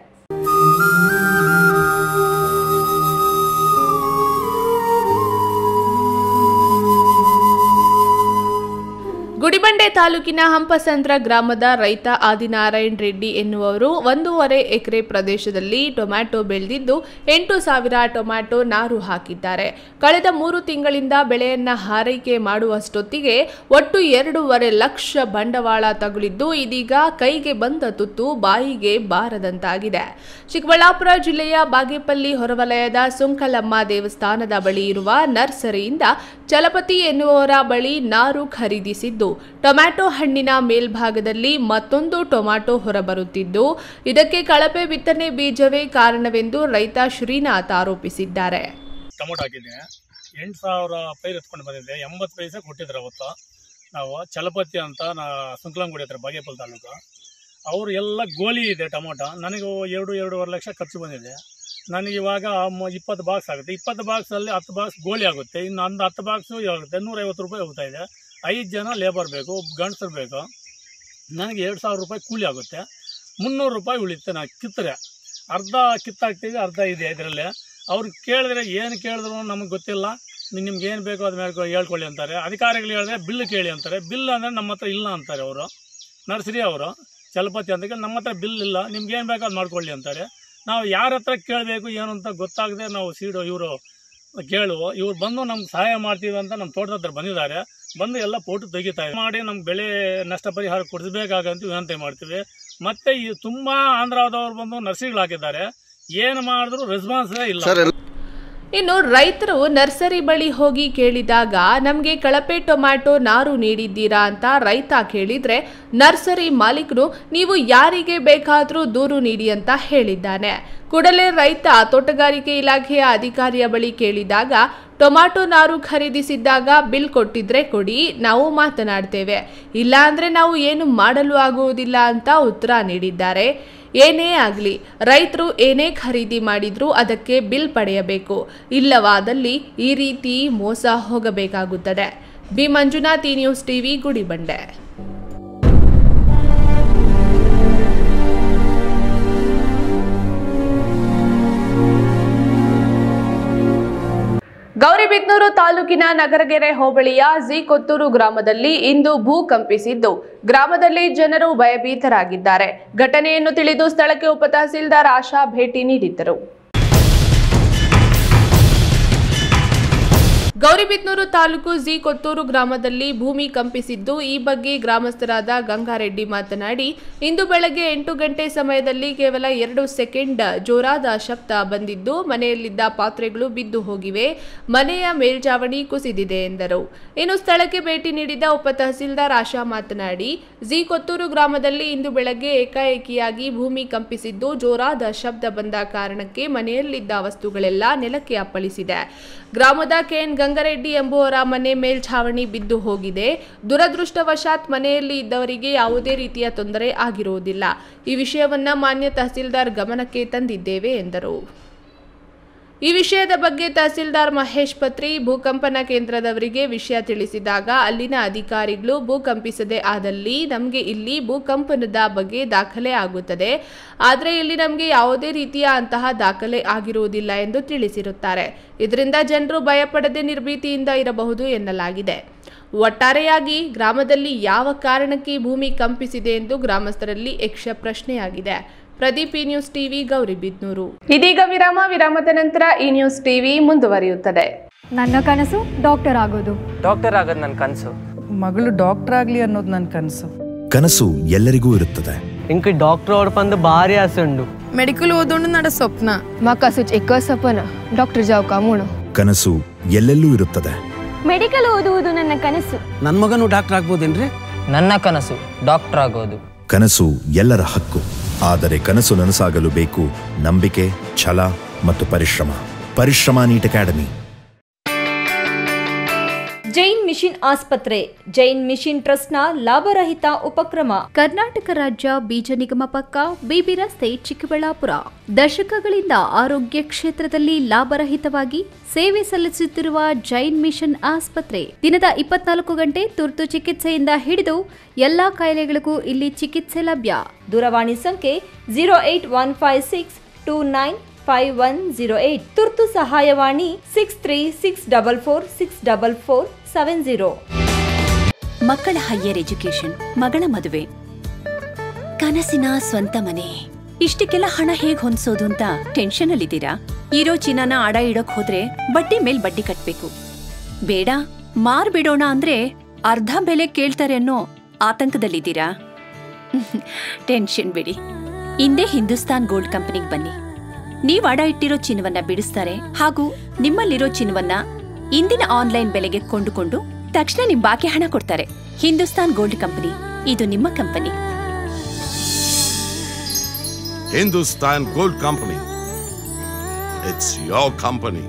[SPEAKER 1] ಗುಡಿಬಂಡೆ ತಾಲೂಕಿನ ಹಂಪಸಂದ್ರ ಗ್ರಾಮದ ರೈತ ಆದಿನಾರಾಯಣ್ ರೆಡ್ಡಿ ಎನ್ನುವರು 1.5 ಎಕರೆ ಪ್ರದೇಶದಲ್ಲಿ ಟೊಮ್ಯಾಟೊ ಬೆಳೆದಿದ್ದು 8,000 ಟೊಮ್ಯಾಟೊ ನಾರು ಹಾಕಿದ್ದಾರೆ. ಕಳೆದ 3 ತಿಂಗಳಿಂದ ಬೆಳೆಯನ್ನ ಹಾರೈಕೆ ಮಾಡುವಷ್ಟೊತ್ತಿಗೆ ಒಟ್ಟು 2.5 ಲಕ್ಷ ಬಂಡವಾಳ ತಗುಲಿದ್ದು ಇದೀಗ ಕೈಗೆ ಬಂದ ತುತ್ತು ಬಾಯಿಗೆ ಬಾರದಂತಾಗಿದೆ. ಚಿಕ್ಕಬಳ್ಳಾಪುರ ಜಿಲ್ಲೆಯ ಬಾಗೇಪಲ್ಲಿ ಹೊರವಲಯದ ಸುಂಕಲಮ್ಮ ದೇವಸ್ಥಾನದ ಬಳಿ ಇರುವ ನರ್ಸರಿಯಿಂದ ಚಲಪತಿ ಎನ್ನುವವರ ಬಳಿ ನಾರು ಖರೀದಿಸಿದ್ದು ಟೊಮ್ಯಾಟೊ ಹಣ್ಣಿನ ಮೇಲ್ಭಾಗದಲ್ಲಿ ಮತ್ತೊಂದು ಟೊಮ್ಯಾಟೊ ಹೊರಬರುತ್ತಿದ್ದು ಇದಕ್ಕೆ ಕಳಪೆ ಬಿತ್ತನೆ ಬೀಜವೇ ಕಾರಣವೆಂದು ರೈತ ಶ್ರೀನಾಥ್ ಆರೋಪಿಸಿದ್ದಾರೆ.
[SPEAKER 12] ಟೊಮೊಟೊ ಹಾಕಿದ್ದೆ, 8,000 ಪೈರು ಎತ್ಕೊಂಡು ಬಂದಿದ್ದೆ. 80 ಪೈಸೆ ಕೊಟ್ಟಿದ್ರು ಅವತ್ತು. ನಾವು ಚಲಪತಿ ಅಂತ ಸುಂಕಲಂಗುಡಿ ಹತ್ರ ಬಾಗೇಪಲ್ಲಿ ತಾಲೂಕು. ಅವರು ಎಲ್ಲ ಗೋಲಿ ಇದೆ ಟೊಮೊಟೊ. ನನಗೆ 2-2.5 ಲಕ್ಷ ಖರ್ಚು ಬಂದಿದೆ. ನನಗೆ ಇವಾಗ 20 ಬಾಕ್ಸ್ ಆಗುತ್ತೆ. 20 ಬಾಕ್ಸಲ್ಲಿ 10 ಬಾಕ್ಸ್ ಗೋಲಿ ಆಗುತ್ತೆ. ಇನ್ನು 10 ಬಾಕ್ಸು ಆಗುತ್ತೆ. 150 ರೂಪಾಯಿ ಹೋಗ್ತಾ ಇದೆ. 5 ಜನ ಲೇಬರ್ ಬೇಕು, ಗಂಡಸರು ಬೇಕು. ನನಗೆ 2,000 ರೂಪಾಯಿ ಕೂಲಿ ಆಗುತ್ತೆ. 300 ರೂಪಾಯಿ ಉಳಿಯುತ್ತೆ. ನಾನು ಕಿತ್ತರೆ ಅರ್ಧ ಕಿತ್ತಾಕ್ತೀವಿ, ಅರ್ಧ ಇದೆ ಇದರಲ್ಲಿ. ಅವ್ರು ಕೇಳಿದ್ರೆ ಏನು ಕೇಳಿದ್ರು ನಮಗೆ ಗೊತ್ತಿಲ್ಲ, ನಿಮ್ಗೆ ಏನು ಬೇಕೋ ಅದು ಮೇಲೆ ಹೇಳ್ಕೊಳ್ಳಿ ಅಂತಾರೆ. ಅಧಿಕಾರಿಗಳು ಹೇಳಿದ್ರೆ ಬಿಲ್ ಕೇಳಿ ಅಂತಾರೆ. ಬಿಲ್ ಅಂದರೆ ನಮ್ಮ ಹತ್ರ ಇಲ್ಲ ಅಂತಾರೆ. ಅವರು ನರ್ಸರಿ ಅವರು ಚಲಪತಿ ಅಂತ ನಮ್ಮ ಹತ್ರ ಬಿಲ್ ಇಲ್ಲ, ನಿಮ್ಗೆ ಏನು ಬೇಕೋ ಅದು ಮಾಡ್ಕೊಳ್ಳಿ ಅಂತಾರೆ. ನಾವು ಯಾರ ಹತ್ರ ಕೇಳಬೇಕು ಏನು ಅಂತ ಗೊತ್ತಾಗದೆ ನಾವು ಇವರು ಇವ್ರು ಬಂದು ನಮ್ಗೆ ಸಹಾಯ ಮಾಡ್ತೀವಿ ಅಂತ ನಮ್ಮ ತೋಟದ ಹತ್ರ ಬಂದಿದ್ದಾರೆ. ಬಂದು ಎಲ್ಲ ಫೋಟೋ ತೆಗಿತಾ ಮಾಡಿ ನಮ್ಗೆ ಬೆಳೆ ನಷ್ಟ ಪರಿಹಾರ ಕೊಡಿಸಬೇಕಾಗಂತ ವಿನಂತಿ ಮಾಡ್ತೀವಿ. ಮತ್ತೆ ಈ ತುಂಬಾ ಆಂಧ್ರದವ್ರು ಬಂದು ನರ್ಸರಿಗಳು ಹಾಕಿದ್ದಾರೆ, ಏನು ಮಾಡಿದ್ರು ರೆಸ್ಪಾನ್ಸೇ ಇಲ್ಲ.
[SPEAKER 1] ಇನ್ನು ರೈತರು ನರ್ಸರಿ ಬಳಿ ಹೋಗಿ ಕೇಳಿದಾಗ ನಮಗೆ ಕಳಪೆ ಟೊಮ್ಯಾಟೊ ನಾರು ನೀಡಿದ್ದೀರಾ ಅಂತ ರೈತ ಕೇಳಿದ್ರೆ ನರ್ಸರಿ ಮಾಲೀಕರು ನೀವು ಯಾರಿಗೆ ಬೇಕಾದರೂ ದೂರು ನೀಡಿ ಅಂತ ಹೇಳಿದ್ದಾನೆ. ಕೂಡಲೇ ರೈತ ತೋಟಗಾರಿಕೆ ಇಲಾಖೆಯ ಅಧಿಕಾರಿಯ ಬಳಿ ಕೇಳಿದಾಗ ಟೊಮ್ಯಾಟೊ ನಾರು ಖರೀದಿಸಿದ್ದಾಗ ಬಿಲ್ ಕೊಟ್ಟಿದ್ರೆ ಕೊಡಿ, ನಾವು ಮಾತನಾಡ್ತೇವೆ, ಇಲ್ಲ ಅಂದ್ರೆ ನಾವು ಏನು ಮಾಡಲು ಆಗುವುದಿಲ್ಲ ಅಂತ ಉತ್ತರ ನೀಡಿದ್ದಾರೆ. ಏನೇ ಆಗಲಿ ರೈತರು ಏನೇ ಖರೀದಿ ಮಾಡಿದ್ರೂ ಅದಕ್ಕೆ ಬಿಲ್ ಪಡೆಯಬೇಕು, ಇಲ್ಲವಾದಲ್ಲಿ ಈ ರೀತಿ ಮೋಸ ಹೋಗಬೇಕಾಗುತ್ತದೆ. B Manjunath, news TV, Gudibande. Gauribidanur ತಾಲೂಕಿನ ನಗರಗೆರೆ ಹೋಬಳಿಯ ಕೊತ್ತೂರು ಗ್ರಾಮದಲ್ಲಿ ಇಂದು ಭೂ ಕಂಪಿಸಿದ್ದು ಗ್ರಾಮದಲ್ಲಿ ಜನರು ಭಯಭೀತರಾಗಿದ್ದಾರೆ. ಘಟನೆಯನ್ನು ತಿಳಿದು ಸ್ಥಳಕ್ಕೆ ಉಪತಹಸೀಲ್ದಾರ್ ಆಶಾ ಭೇಟಿ ನೀಡಿದ್ದರು. ಗೌರಿಬಿದನೂರು ತಾಲೂಕು ಕೊತ್ತೂರು ಗ್ರಾಮದಲ್ಲಿ ಭೂಮಿ ಕಂಪಿಸಿದ್ದು ಈ ಬಗ್ಗೆ ಗ್ರಾಮಸ್ಥರಾದ ಗಂಗಾರೆಡ್ಡಿ ಮಾತನಾಡಿ, ಇಂದು ಬೆಳಗ್ಗೆ 8 ಗಂಟೆ ಸಮಯದಲ್ಲಿ ಕೇವಲ 2 ಸೆಕೆಂಡ್ ಜೋರಾದ ಶಬ್ದ ಬಂದಿದ್ದು ಮನೆಯಲ್ಲಿದ್ದ ಪಾತ್ರೆಗಳು ಬಿದ್ದು ಹೋಗಿವೆ, ಮನೆಯ ಮೇಲ್ಚಾವಣಿ ಕುಸಿದಿದೆ ಎಂದರು. ಇನ್ನು ಸ್ಥಳಕ್ಕೆ ಭೇಟಿ ನೀಡಿದ ಉಪತಹಸೀಲ್ದಾರ್ ಆಶಾ ಮಾತನಾಡಿ, ಕೊತ್ತೂರು ಗ್ರಾಮದಲ್ಲಿ ಇಂದು ಬೆಳಗ್ಗೆ ಏಕಾಏಕಿಯಾಗಿ ಭೂಮಿ ಕಂಪಿಸಿದ್ದು ಜೋರಾದ ಶಬ್ದ ಬಂದ ಕಾರಣಕ್ಕೆ ಮನೆಯಲ್ಲಿದ್ದ ವಸ್ತುಗಳೆಲ್ಲ ನೆಲಕ್ಕೆ ಅಪ್ಪಳಿಸಿದೆ. ಗ್ರಾಮದ ಕೆಎನ್ ಗಂಗಾರೆಡ್ಡಿ ಎಂಬುವರ ಮನೆ ಮೇಲ್ಛಾವಣಿ ಬಿದ್ದು ಹೋಗಿದೆ. ದುರದೃಷ್ಟವಶಾತ್ ಮನೆಯಲ್ಲಿ ಇದ್ದವರಿಗೆ ಯಾವುದೇ ರೀತಿಯ ತೊಂದರೆ ಆಗಿರುವುದಿಲ್ಲ. ಈ ವಿಷಯವನ್ನ ಮಾನ್ಯ ತಹಸೀಲ್ದಾರ್ ಗಮನಕ್ಕೆ ತಂದಿದ್ದೇವೆ ಎಂದರು. ಈ ವಿಷಯದ ಬಗ್ಗೆ ತಹಸೀಲ್ದಾರ್ ಮಹೇಶ್ ಪತ್ರಿ ಭೂಕಂಪನ ಕೇಂದ್ರದವರಿಗೆ ವಿಷಯ ತಿಳಿಸಿದಾಗ ಅಲ್ಲಿನ ಅಧಿಕಾರಿಗಳು ಭೂಕಂಪಿಸದೆ ಆದಲ್ಲಿ ನಮಗೆ ಇಲ್ಲಿ ಭೂಕಂಪನದ ಬಗ್ಗೆ ದಾಖಲೆ ಆಗುತ್ತದೆ, ಆದರೆ ಇಲ್ಲಿ ನಮಗೆ ಯಾವುದೇ ರೀತಿಯ ಅಂತಹ ದಾಖಲೆ ಆಗಿರುವುದಿಲ್ಲ ಎಂದು ತಿಳಿಸಿರುತ್ತಾರೆ. ಇದರಿಂದ ಜನರು ಭಯಪಡದೆ ನಿರ್ಭೀತಿಯಿಂದ ಇರಬಹುದು ಎನ್ನಲಾಗಿದೆ. ಒಟ್ಟಾರೆಯಾಗಿ ಗ್ರಾಮದಲ್ಲಿ ಯಾವ ಕಾರಣಕ್ಕೆ ಭೂಮಿ ಕಂಪಿಸಿದೆ ಎಂದು ಗ್ರಾಮಸ್ಥರಲ್ಲಿ ಯಕ್ಷ ಪ್ರಶ್ನೆಯಾಗಿದೆ. Pradeep, news TV, Gauribidanur. ಇದೀಗ ವಿರಾಮದ ನಂತರ ಈ ನ್ಯೂಸ್ ಟಿವಿ ಮುಂದುವರಿಯುತ್ತದೆ.
[SPEAKER 13] ನನ್ನ ಕನಸು ಡಾಕ್ಟರ್ ಆಗೋದು.
[SPEAKER 14] ಡಾಕ್ಟರ್ ಆಗೋದು ನನ್ನ ಕನಸು.
[SPEAKER 15] ಮಗಳು ಡಾಕ್ಟರ್ ಆಗ್ಲಿ ಅನ್ನೋದು ನನ್ನ ಕನಸು.
[SPEAKER 16] ಕನಸು ಎಲ್ಲರಿಗೂ ಇರುತ್ತದೆ.
[SPEAKER 14] ಇಂಕ ಡಾಕ್ಟರ್ ಓಡ್ಪಂದು ಭಾರಿ ಆಸೆ ಉಂಡು.
[SPEAKER 15] ಮೆಡಿಕಲ್ ಓದೋಣ ನಡ ಸ್ವಪ್ನ.
[SPEAKER 13] ಮಾಕ ಸುಚ್ ಎಕ್ಕ ಸಪನ ಡಾಕ್ಟರ್ ಜಾವ್ ಕಾಮುಣ.
[SPEAKER 16] ಕನಸು ಎಲ್ಲೆಲ್ಲೂ ಇರುತ್ತದೆ.
[SPEAKER 17] ಮೆಡಿಕಲ್ ಓದುವುದು ನನ್ನ ಕನಸು.
[SPEAKER 18] ನನ್ನ ಮಗನು ಡಾಕ್ಟರ್ ಆಗ್ಬೋದೇನ್ರಿ?
[SPEAKER 14] ನನ್ನ ಕನಸು ಡಾಕ್ಟರ್ ಆಗೋದು.
[SPEAKER 16] ಕನಸು ಎಲ್ಲರ ಹಕ್ಕು. ಆದರೆ ಕನಸು ನನಸಾಗಲು ಬೇಕು ನಂಬಿಕೆ, ಛಲ ಮತ್ತು ಪರಿಶ್ರಮ ನೀಟ್ ಅಕಾಡೆಮಿ.
[SPEAKER 5] ಜೈನ್ ಮಿಷನ್ ಆಸ್ಪತ್ರೆ ಜೈನ್ ಮಿಷನ್ ಟ್ರಸ್ಟ್ನ ಲಾಭರಹಿತ ಉಪಕ್ರಮ. ಕರ್ನಾಟಕ ರಾಜ್ಯ ಬೀಜ ನಿಗಮ ಪಕ್ಕ, ಬಿಬಿ ರಸ್ತೆ, ಚಿಕ್ಕಬಳ್ಳಾಪುರ. ದಶಕಗಳಿಂದ ಆರೋಗ್ಯ ಕ್ಷೇತ್ರದಲ್ಲಿ ಲಾಭರಹಿತವಾಗಿ ಸೇವೆ ಸಲ್ಲಿಸುತ್ತಿರುವ ಜೈನ್ ಮಿಷನ್ ಆಸ್ಪತ್ರೆ ದಿನದ 24 ಗಂಟೆ ತುರ್ತು ಚಿಕಿತ್ಸೆಯಿಂದ ಹಿಡಿದು ಎಲ್ಲಾ ಕಾಯಿಲೆಗಳಿಗೂ ಇಲ್ಲಿ ಚಿಕಿತ್ಸೆ ಲಭ್ಯ. ದೂರವಾಣಿ ಸಂಖ್ಯೆ 08156295108. ತುರ್ತು ಸಹಾಯವಾಣಿ 6364464470.
[SPEAKER 19] ಮಕ್ಕಳ ಹೈಯರ್ ಎಜುಕೇಶನ್, ಮಗಳ ಮದುವೆ, ಕನಸಿನ ಸ್ವಂತ ಮನೆ, ಇಷ್ಟಕ್ಕೆಲ್ಲ ಹಣ ಹೇಗ್ ಹೊಂದಿಸೋದು ಅಂತ ಟೆನ್ಷನ್ ಅಲ್ಲಿದ್ದೀರಾ? ಇರೋ ಚಿನ್ನನ ಅಡ ಇಡೋಕ್ ಹೋದ್ರೆ ಬಡ್ಡಿ ಮೇಲ್ ಬಡ್ಡಿ ಕಟ್ಬೇಕು. ಬೇಡ, ಮಾರ್ಬಿಡೋಣ ಅಂದ್ರೆ ಅರ್ಧ ಬೆಲೆ ಕೇಳ್ತಾರೆ ಅನ್ನೋ ಆತಂಕದಲ್ಲಿದ್ದೀರಾ? ಟೆನ್ಷನ್ ಬಿಡಿ, ಹಿಂದೆ ಹಿಂದೂಸ್ತಾನ್ ಗೋಲ್ಡ್ ಕಂಪನಿಗೆ ಬನ್ನಿ. ನೀವ್ ಅಡ ಇಟ್ಟಿರೋ ಚಿನ್ನವನ್ನ ಬಿಡಿಸ್ತಾರೆ ಹಾಗೂ ನಿಮ್ಮಲ್ಲಿರೋ ಚಿನ್ನವನ್ನ ಇಂದಿನ ಆನ್ಲೈನ್ ಬೆಲೆಗೆ ಕೊಂಡುಕೊಂಡು ತಕ್ಷಣ ನಿಮ್ ಬಾಕಿ ಹಣ ಕೊಡ್ತಾರೆ. ಹಿಂದೂಸ್ತಾನ್ ಗೋಲ್ಡ್ ಕಂಪನಿ, ಇದು ನಿಮ್ಮ company.
[SPEAKER 20] Hindustan Gold Company. It's your company.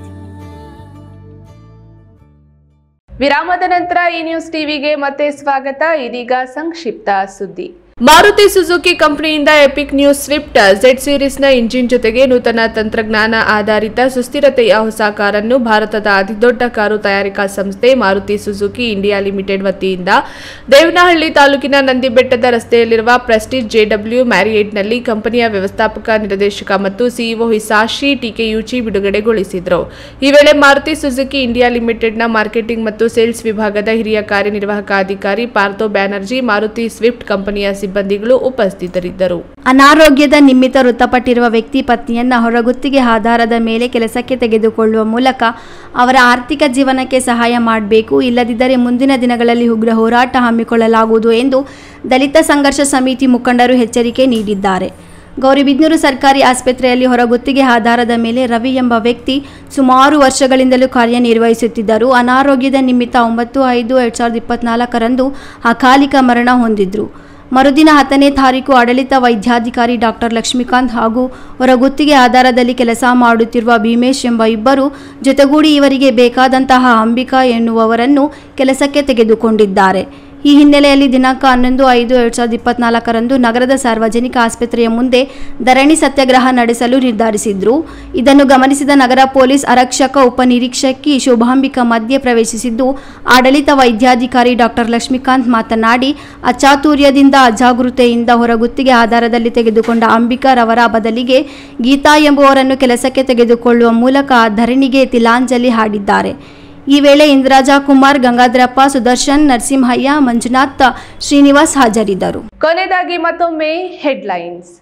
[SPEAKER 1] ವಿರಾಮದ ನಂತರ ಈ ನ್ಯೂಸ್ ಟಿವಿಗೆ ಮತ್ತೆ ಸ್ವಾಗತ. ಇದೀಗ ಸಂಕ್ಷಿಪ್ತ ಸುದ್ದಿ. ಮಾರುತಿ ಸುಜುಕಿ ಕಂಪನಿಯಿಂದ ಎಪಿಕ್ ನ್ಯೂ ಸ್ವಿಫ್ಟ್ ಝೆಡ್ ಸೀರೀಸ್ನ ಇಂಜಿನ್ ಜೊತೆಗೆ ನೂತನ ತಂತ್ರಜ್ಞಾನ ಆಧಾರಿತ ಸುಸ್ಥಿರತೆಯ ಹೊಸ ಕಾರನ್ನು ಭಾರತದ ಅತಿದೊಡ್ಡ ಕಾರು ತಯಾರಿಕಾ ಸಂಸ್ಥೆ ಮಾರುತಿ ಸುಜುಕಿ ಇಂಡಿಯಾ ಲಿಮಿಟೆಡ್ ವತಿಯಿಂದ ದೇವನಹಳ್ಳಿ ತಾಲೂಕಿನ ನಂದಿಬೆಟ್ಟದ ರಸ್ತೆಯಲ್ಲಿರುವ ಪ್ರೆಸ್ಟೀಜ್ JW ಮ್ಯಾರಿಯೇಟ್ನಲ್ಲಿ ಕಂಪನಿಯ ವ್ಯವಸ್ಥಾಪಕ ನಿರ್ದೇಶಕ ಮತ್ತು ಸಿಇಒ ಹಿಸಾಶಿ ಟಿಕೆಯುಚಿ ಬಿಡುಗಡೆಗೊಳಿಸಿದರು. ಈ ವೇಳೆ ಮಾರುತಿ ಸುಜುಕಿ ಇಂಡಿಯಾ ಲಿಮಿಟೆಡ್ನ ಮಾರ್ಕೆಟಿಂಗ್ ಮತ್ತು ಸೇಲ್ಸ್ ವಿಭಾಗದ ಹಿರಿಯ ಕಾರ್ಯನಿರ್ವಾಹಕ ಅಧಿಕಾರಿ ಪಾರ್ಥೋ ಬ್ಯಾನರ್ಜಿ, ಮಾರುತಿ ಸ್ವಿಫ್ಟ್ ಕಂಪನಿಯ ಸಿಬ್ಬಂದಿಗಳು ಉಪಸ್ಥಿತರಿದ್ದರು.
[SPEAKER 21] ಅನಾರೋಗ್ಯದ ನಿಮಿತ್ತ ಮೃತಪಟ್ಟಿರುವ ವ್ಯಕ್ತಿ ಪತ್ನಿಯನ್ನ ಹೊರಗುತ್ತಿಗೆ ಆಧಾರದ ಮೇಲೆ ಕೆಲಸಕ್ಕೆ ತೆಗೆದುಕೊಳ್ಳುವ ಮೂಲಕ ಅವರ ಆರ್ಥಿಕ ಜೀವನಕ್ಕೆ ಸಹಾಯ ಮಾಡಬೇಕು, ಇಲ್ಲದಿದ್ದರೆ ಮುಂದಿನ ದಿನಗಳಲ್ಲಿ ಉಗ್ರ ಹೋರಾಟ ಹಮ್ಮಿಕೊಳ್ಳಲಾಗುವುದು ಎಂದು ದಲಿತ ಸಂಘರ್ಷ ಸಮಿತಿ ಮುಖಂಡರು ಎಚ್ಚರಿಕೆ ನೀಡಿದ್ದಾರೆ. ಗೌರಿಬಿದನೂರು ಸರ್ಕಾರಿ ಆಸ್ಪತ್ರೆಯಲ್ಲಿ ಹೊರಗುತ್ತಿಗೆ ಆಧಾರದ ಮೇಲೆ ರವಿ ಎಂಬ ವ್ಯಕ್ತಿ ಸುಮಾರು ವರ್ಷಗಳಿಂದಲೂ ಕಾರ್ಯನಿರ್ವಹಿಸುತ್ತಿದ್ದರು. ಅನಾರೋಗ್ಯದ ನಿಮಿತ್ತ 9/5/2024 ಅಕಾಲಿಕ ಮರಣ ಹೊಂದಿದ್ರು. ಮರುದಿನ 10ನೇ ತಾರೀಕು ಆಡಳಿತ ವೈದ್ಯಾಧಿಕಾರಿ ಡಾಕ್ಟರ್ ಲಕ್ಷ್ಮೀಕಾಂತ್ ಹಾಗೂ ಹೊರಗುತ್ತಿಗೆ ಆಧಾರದಲ್ಲಿ ಕೆಲಸ ಮಾಡುತ್ತಿರುವ ಭೀಮೇಶ್ ಎಂಬ ಇಬ್ಬರು ಜೊತೆಗೂಡಿ ಇವರಿಗೆ ಬೇಕಾದಂತಹ ಅಂಬಿಕಾ ಎನ್ನುವವರನ್ನು ಕೆಲಸಕ್ಕೆ ತೆಗೆದುಕೊಂಡಿದ್ದಾರೆ. ಈ ಹಿನ್ನೆಲೆಯಲ್ಲಿ ದಿನಾಂಕ 11/5/2024 ನಗರದ ಸಾರ್ವಜನಿಕ ಆಸ್ಪತ್ರೆಯ ಮುಂದೆ ಧರಣಿ ಸತ್ಯಾಗ್ರಹ ನಡೆಸಲು ನಿರ್ಧರಿಸಿದ್ರು. ಇದನ್ನು ಗಮನಿಸಿದ ನಗರ ಪೊಲೀಸ್ ಆರಕ್ಷಕ ಉಪನಿರೀಕ್ಷಕಿ ಶೋಭಾಂಬಿಕಾ ಮಧ್ಯೆ ಪ್ರವೇಶಿಸಿದ್ದು, ಆಡಳಿತ ವೈದ್ಯಾಧಿಕಾರಿ ಡಾಕ್ಟರ್ ಲಕ್ಷ್ಮೀಕಾಂತ್ ಮಾತನಾಡಿ, ಅಚಾತುರ್ಯದಿಂದ ಅಜಾಗೃತೆಯಿಂದ ಹೊರಗುತ್ತಿಗೆ ಆಧಾರದಲ್ಲಿ ತೆಗೆದುಕೊಂಡ ಅಂಬಿಕಾ ರವರ ಬದಲಿಗೆ ಗೀತಾ ಎಂಬುವರನ್ನು ಕೆಲಸಕ್ಕೆ ತೆಗೆದುಕೊಳ್ಳುವ ಮೂಲಕ ಧರಣಿಗೆ ತಿಲಾಂಜಲಿ ಹಾಡಿದ್ದಾರೆ. ಈ ವೇಳೆ ಇಂದ್ರಾಜ ಕುಮಾರ್, ಗಂಗಾಧರಪ್ಪ, ಸುದರ್ಶನ್, ನರಸಿಂಹಯ್ಯ, ಮಂಜುನಾಥ್, ಶ್ರೀನಿವಾಸ್ ಹಾಜರಿದ್ದರು.
[SPEAKER 1] ಕೊನೆಯದಾಗಿ ಮತ್ತೊಮ್ಮೆ ಹೆಡ್ಲೈನ್ಸ್.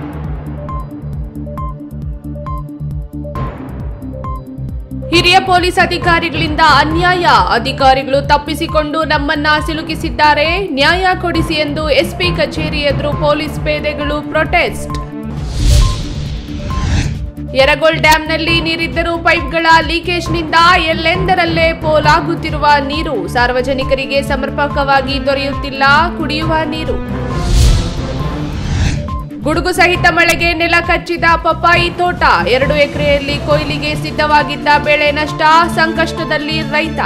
[SPEAKER 1] ಹಿರಿಯ ಪೊಲೀಸ್ ಅಧಿಕಾರಿಗಳಿಂದ ಅನ್ಯಾಯ, ಅಧಿಕಾರಿಗಳು ತಪ್ಪಿಸಿಕೊಂಡು ನಮ್ಮನ್ನ ಸಿಲುಕಿಸಿದ್ದಾರೆ, ನ್ಯಾಯ ಕೊಡಿಸಿ ಎಂದು ಎಸ್ಪಿ ಕಚೇರಿ ಎದುರು ಪೊಲೀಸ್ ಪೇದೆಗಳು ಪ್ರೊಟೆಸ್ಟ್. ಯರಗೋಳ್ ಡ್ಯಾಂನಲ್ಲಿ ನೀರಿದ್ದರೂ ಪೈಪ್ಗಳ ಲೀಕೇಜ್ನಿಂದ ಎಲ್ಲೆಂದರಲ್ಲೇ ಪೋಲಾಗುತ್ತಿರುವ ನೀರು, ಸಾರ್ವಜನಿಕರಿಗೆ ಸಮರ್ಪಕವಾಗಿ ದೊರೆಯುತ್ತಿಲ್ಲ ಕುಡಿಯುವ ನೀರು. ಗುಡುಗು ಸಹಿತ ಮಳೆಗೆ ನೆಲ ಕಚ್ಚಿದ ಪಪ್ಪಾಯಿ ತೋಟ, 2 ಎಕರೆಯಲ್ಲಿ ಕೊಯ್ಲಿಗೆ ಸಿದ್ಧವಾಗಿದ್ದ ಬೆಳೆ ನಷ್ಟ, ಸಂಕಷ್ಟದಲ್ಲಿ ರೈತ.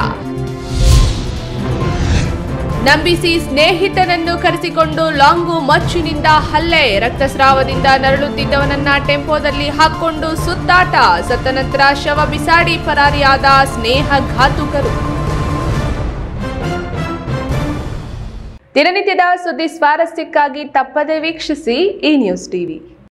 [SPEAKER 1] ನಂಬಿಸಿ ಸ್ನೇಹಿತನನ್ನು ಕರೆಸಿಕೊಂಡು ಲಾಂಗು ಮಚ್ಚಿನಿಂದ ಹಲ್ಲೆ, ರಕ್ತಸ್ರಾವದಿಂದ ನರಳುತ್ತಿದ್ದವನನ್ನ ಟೆಂಪೋದಲ್ಲಿ ಹಾಕೊಂಡು ಸುತ್ತಾಟ, ಸತ್ತ ನಂತರ ಶವ ಬಿಸಾಡಿ ಪರಾರಿಯಾದ ಸ್ನೇಹಘಾತುಕರು. ದಿನನಿತ್ಯದ ಸುದ್ದಿ ಸ್ವಾರಸ್ಯಕ್ಕಾಗಿ ತಪ್ಪದೆ ವೀಕ್ಷಿಸಿ ಈ ನ್ಯೂಸ್ ಟಿವಿ.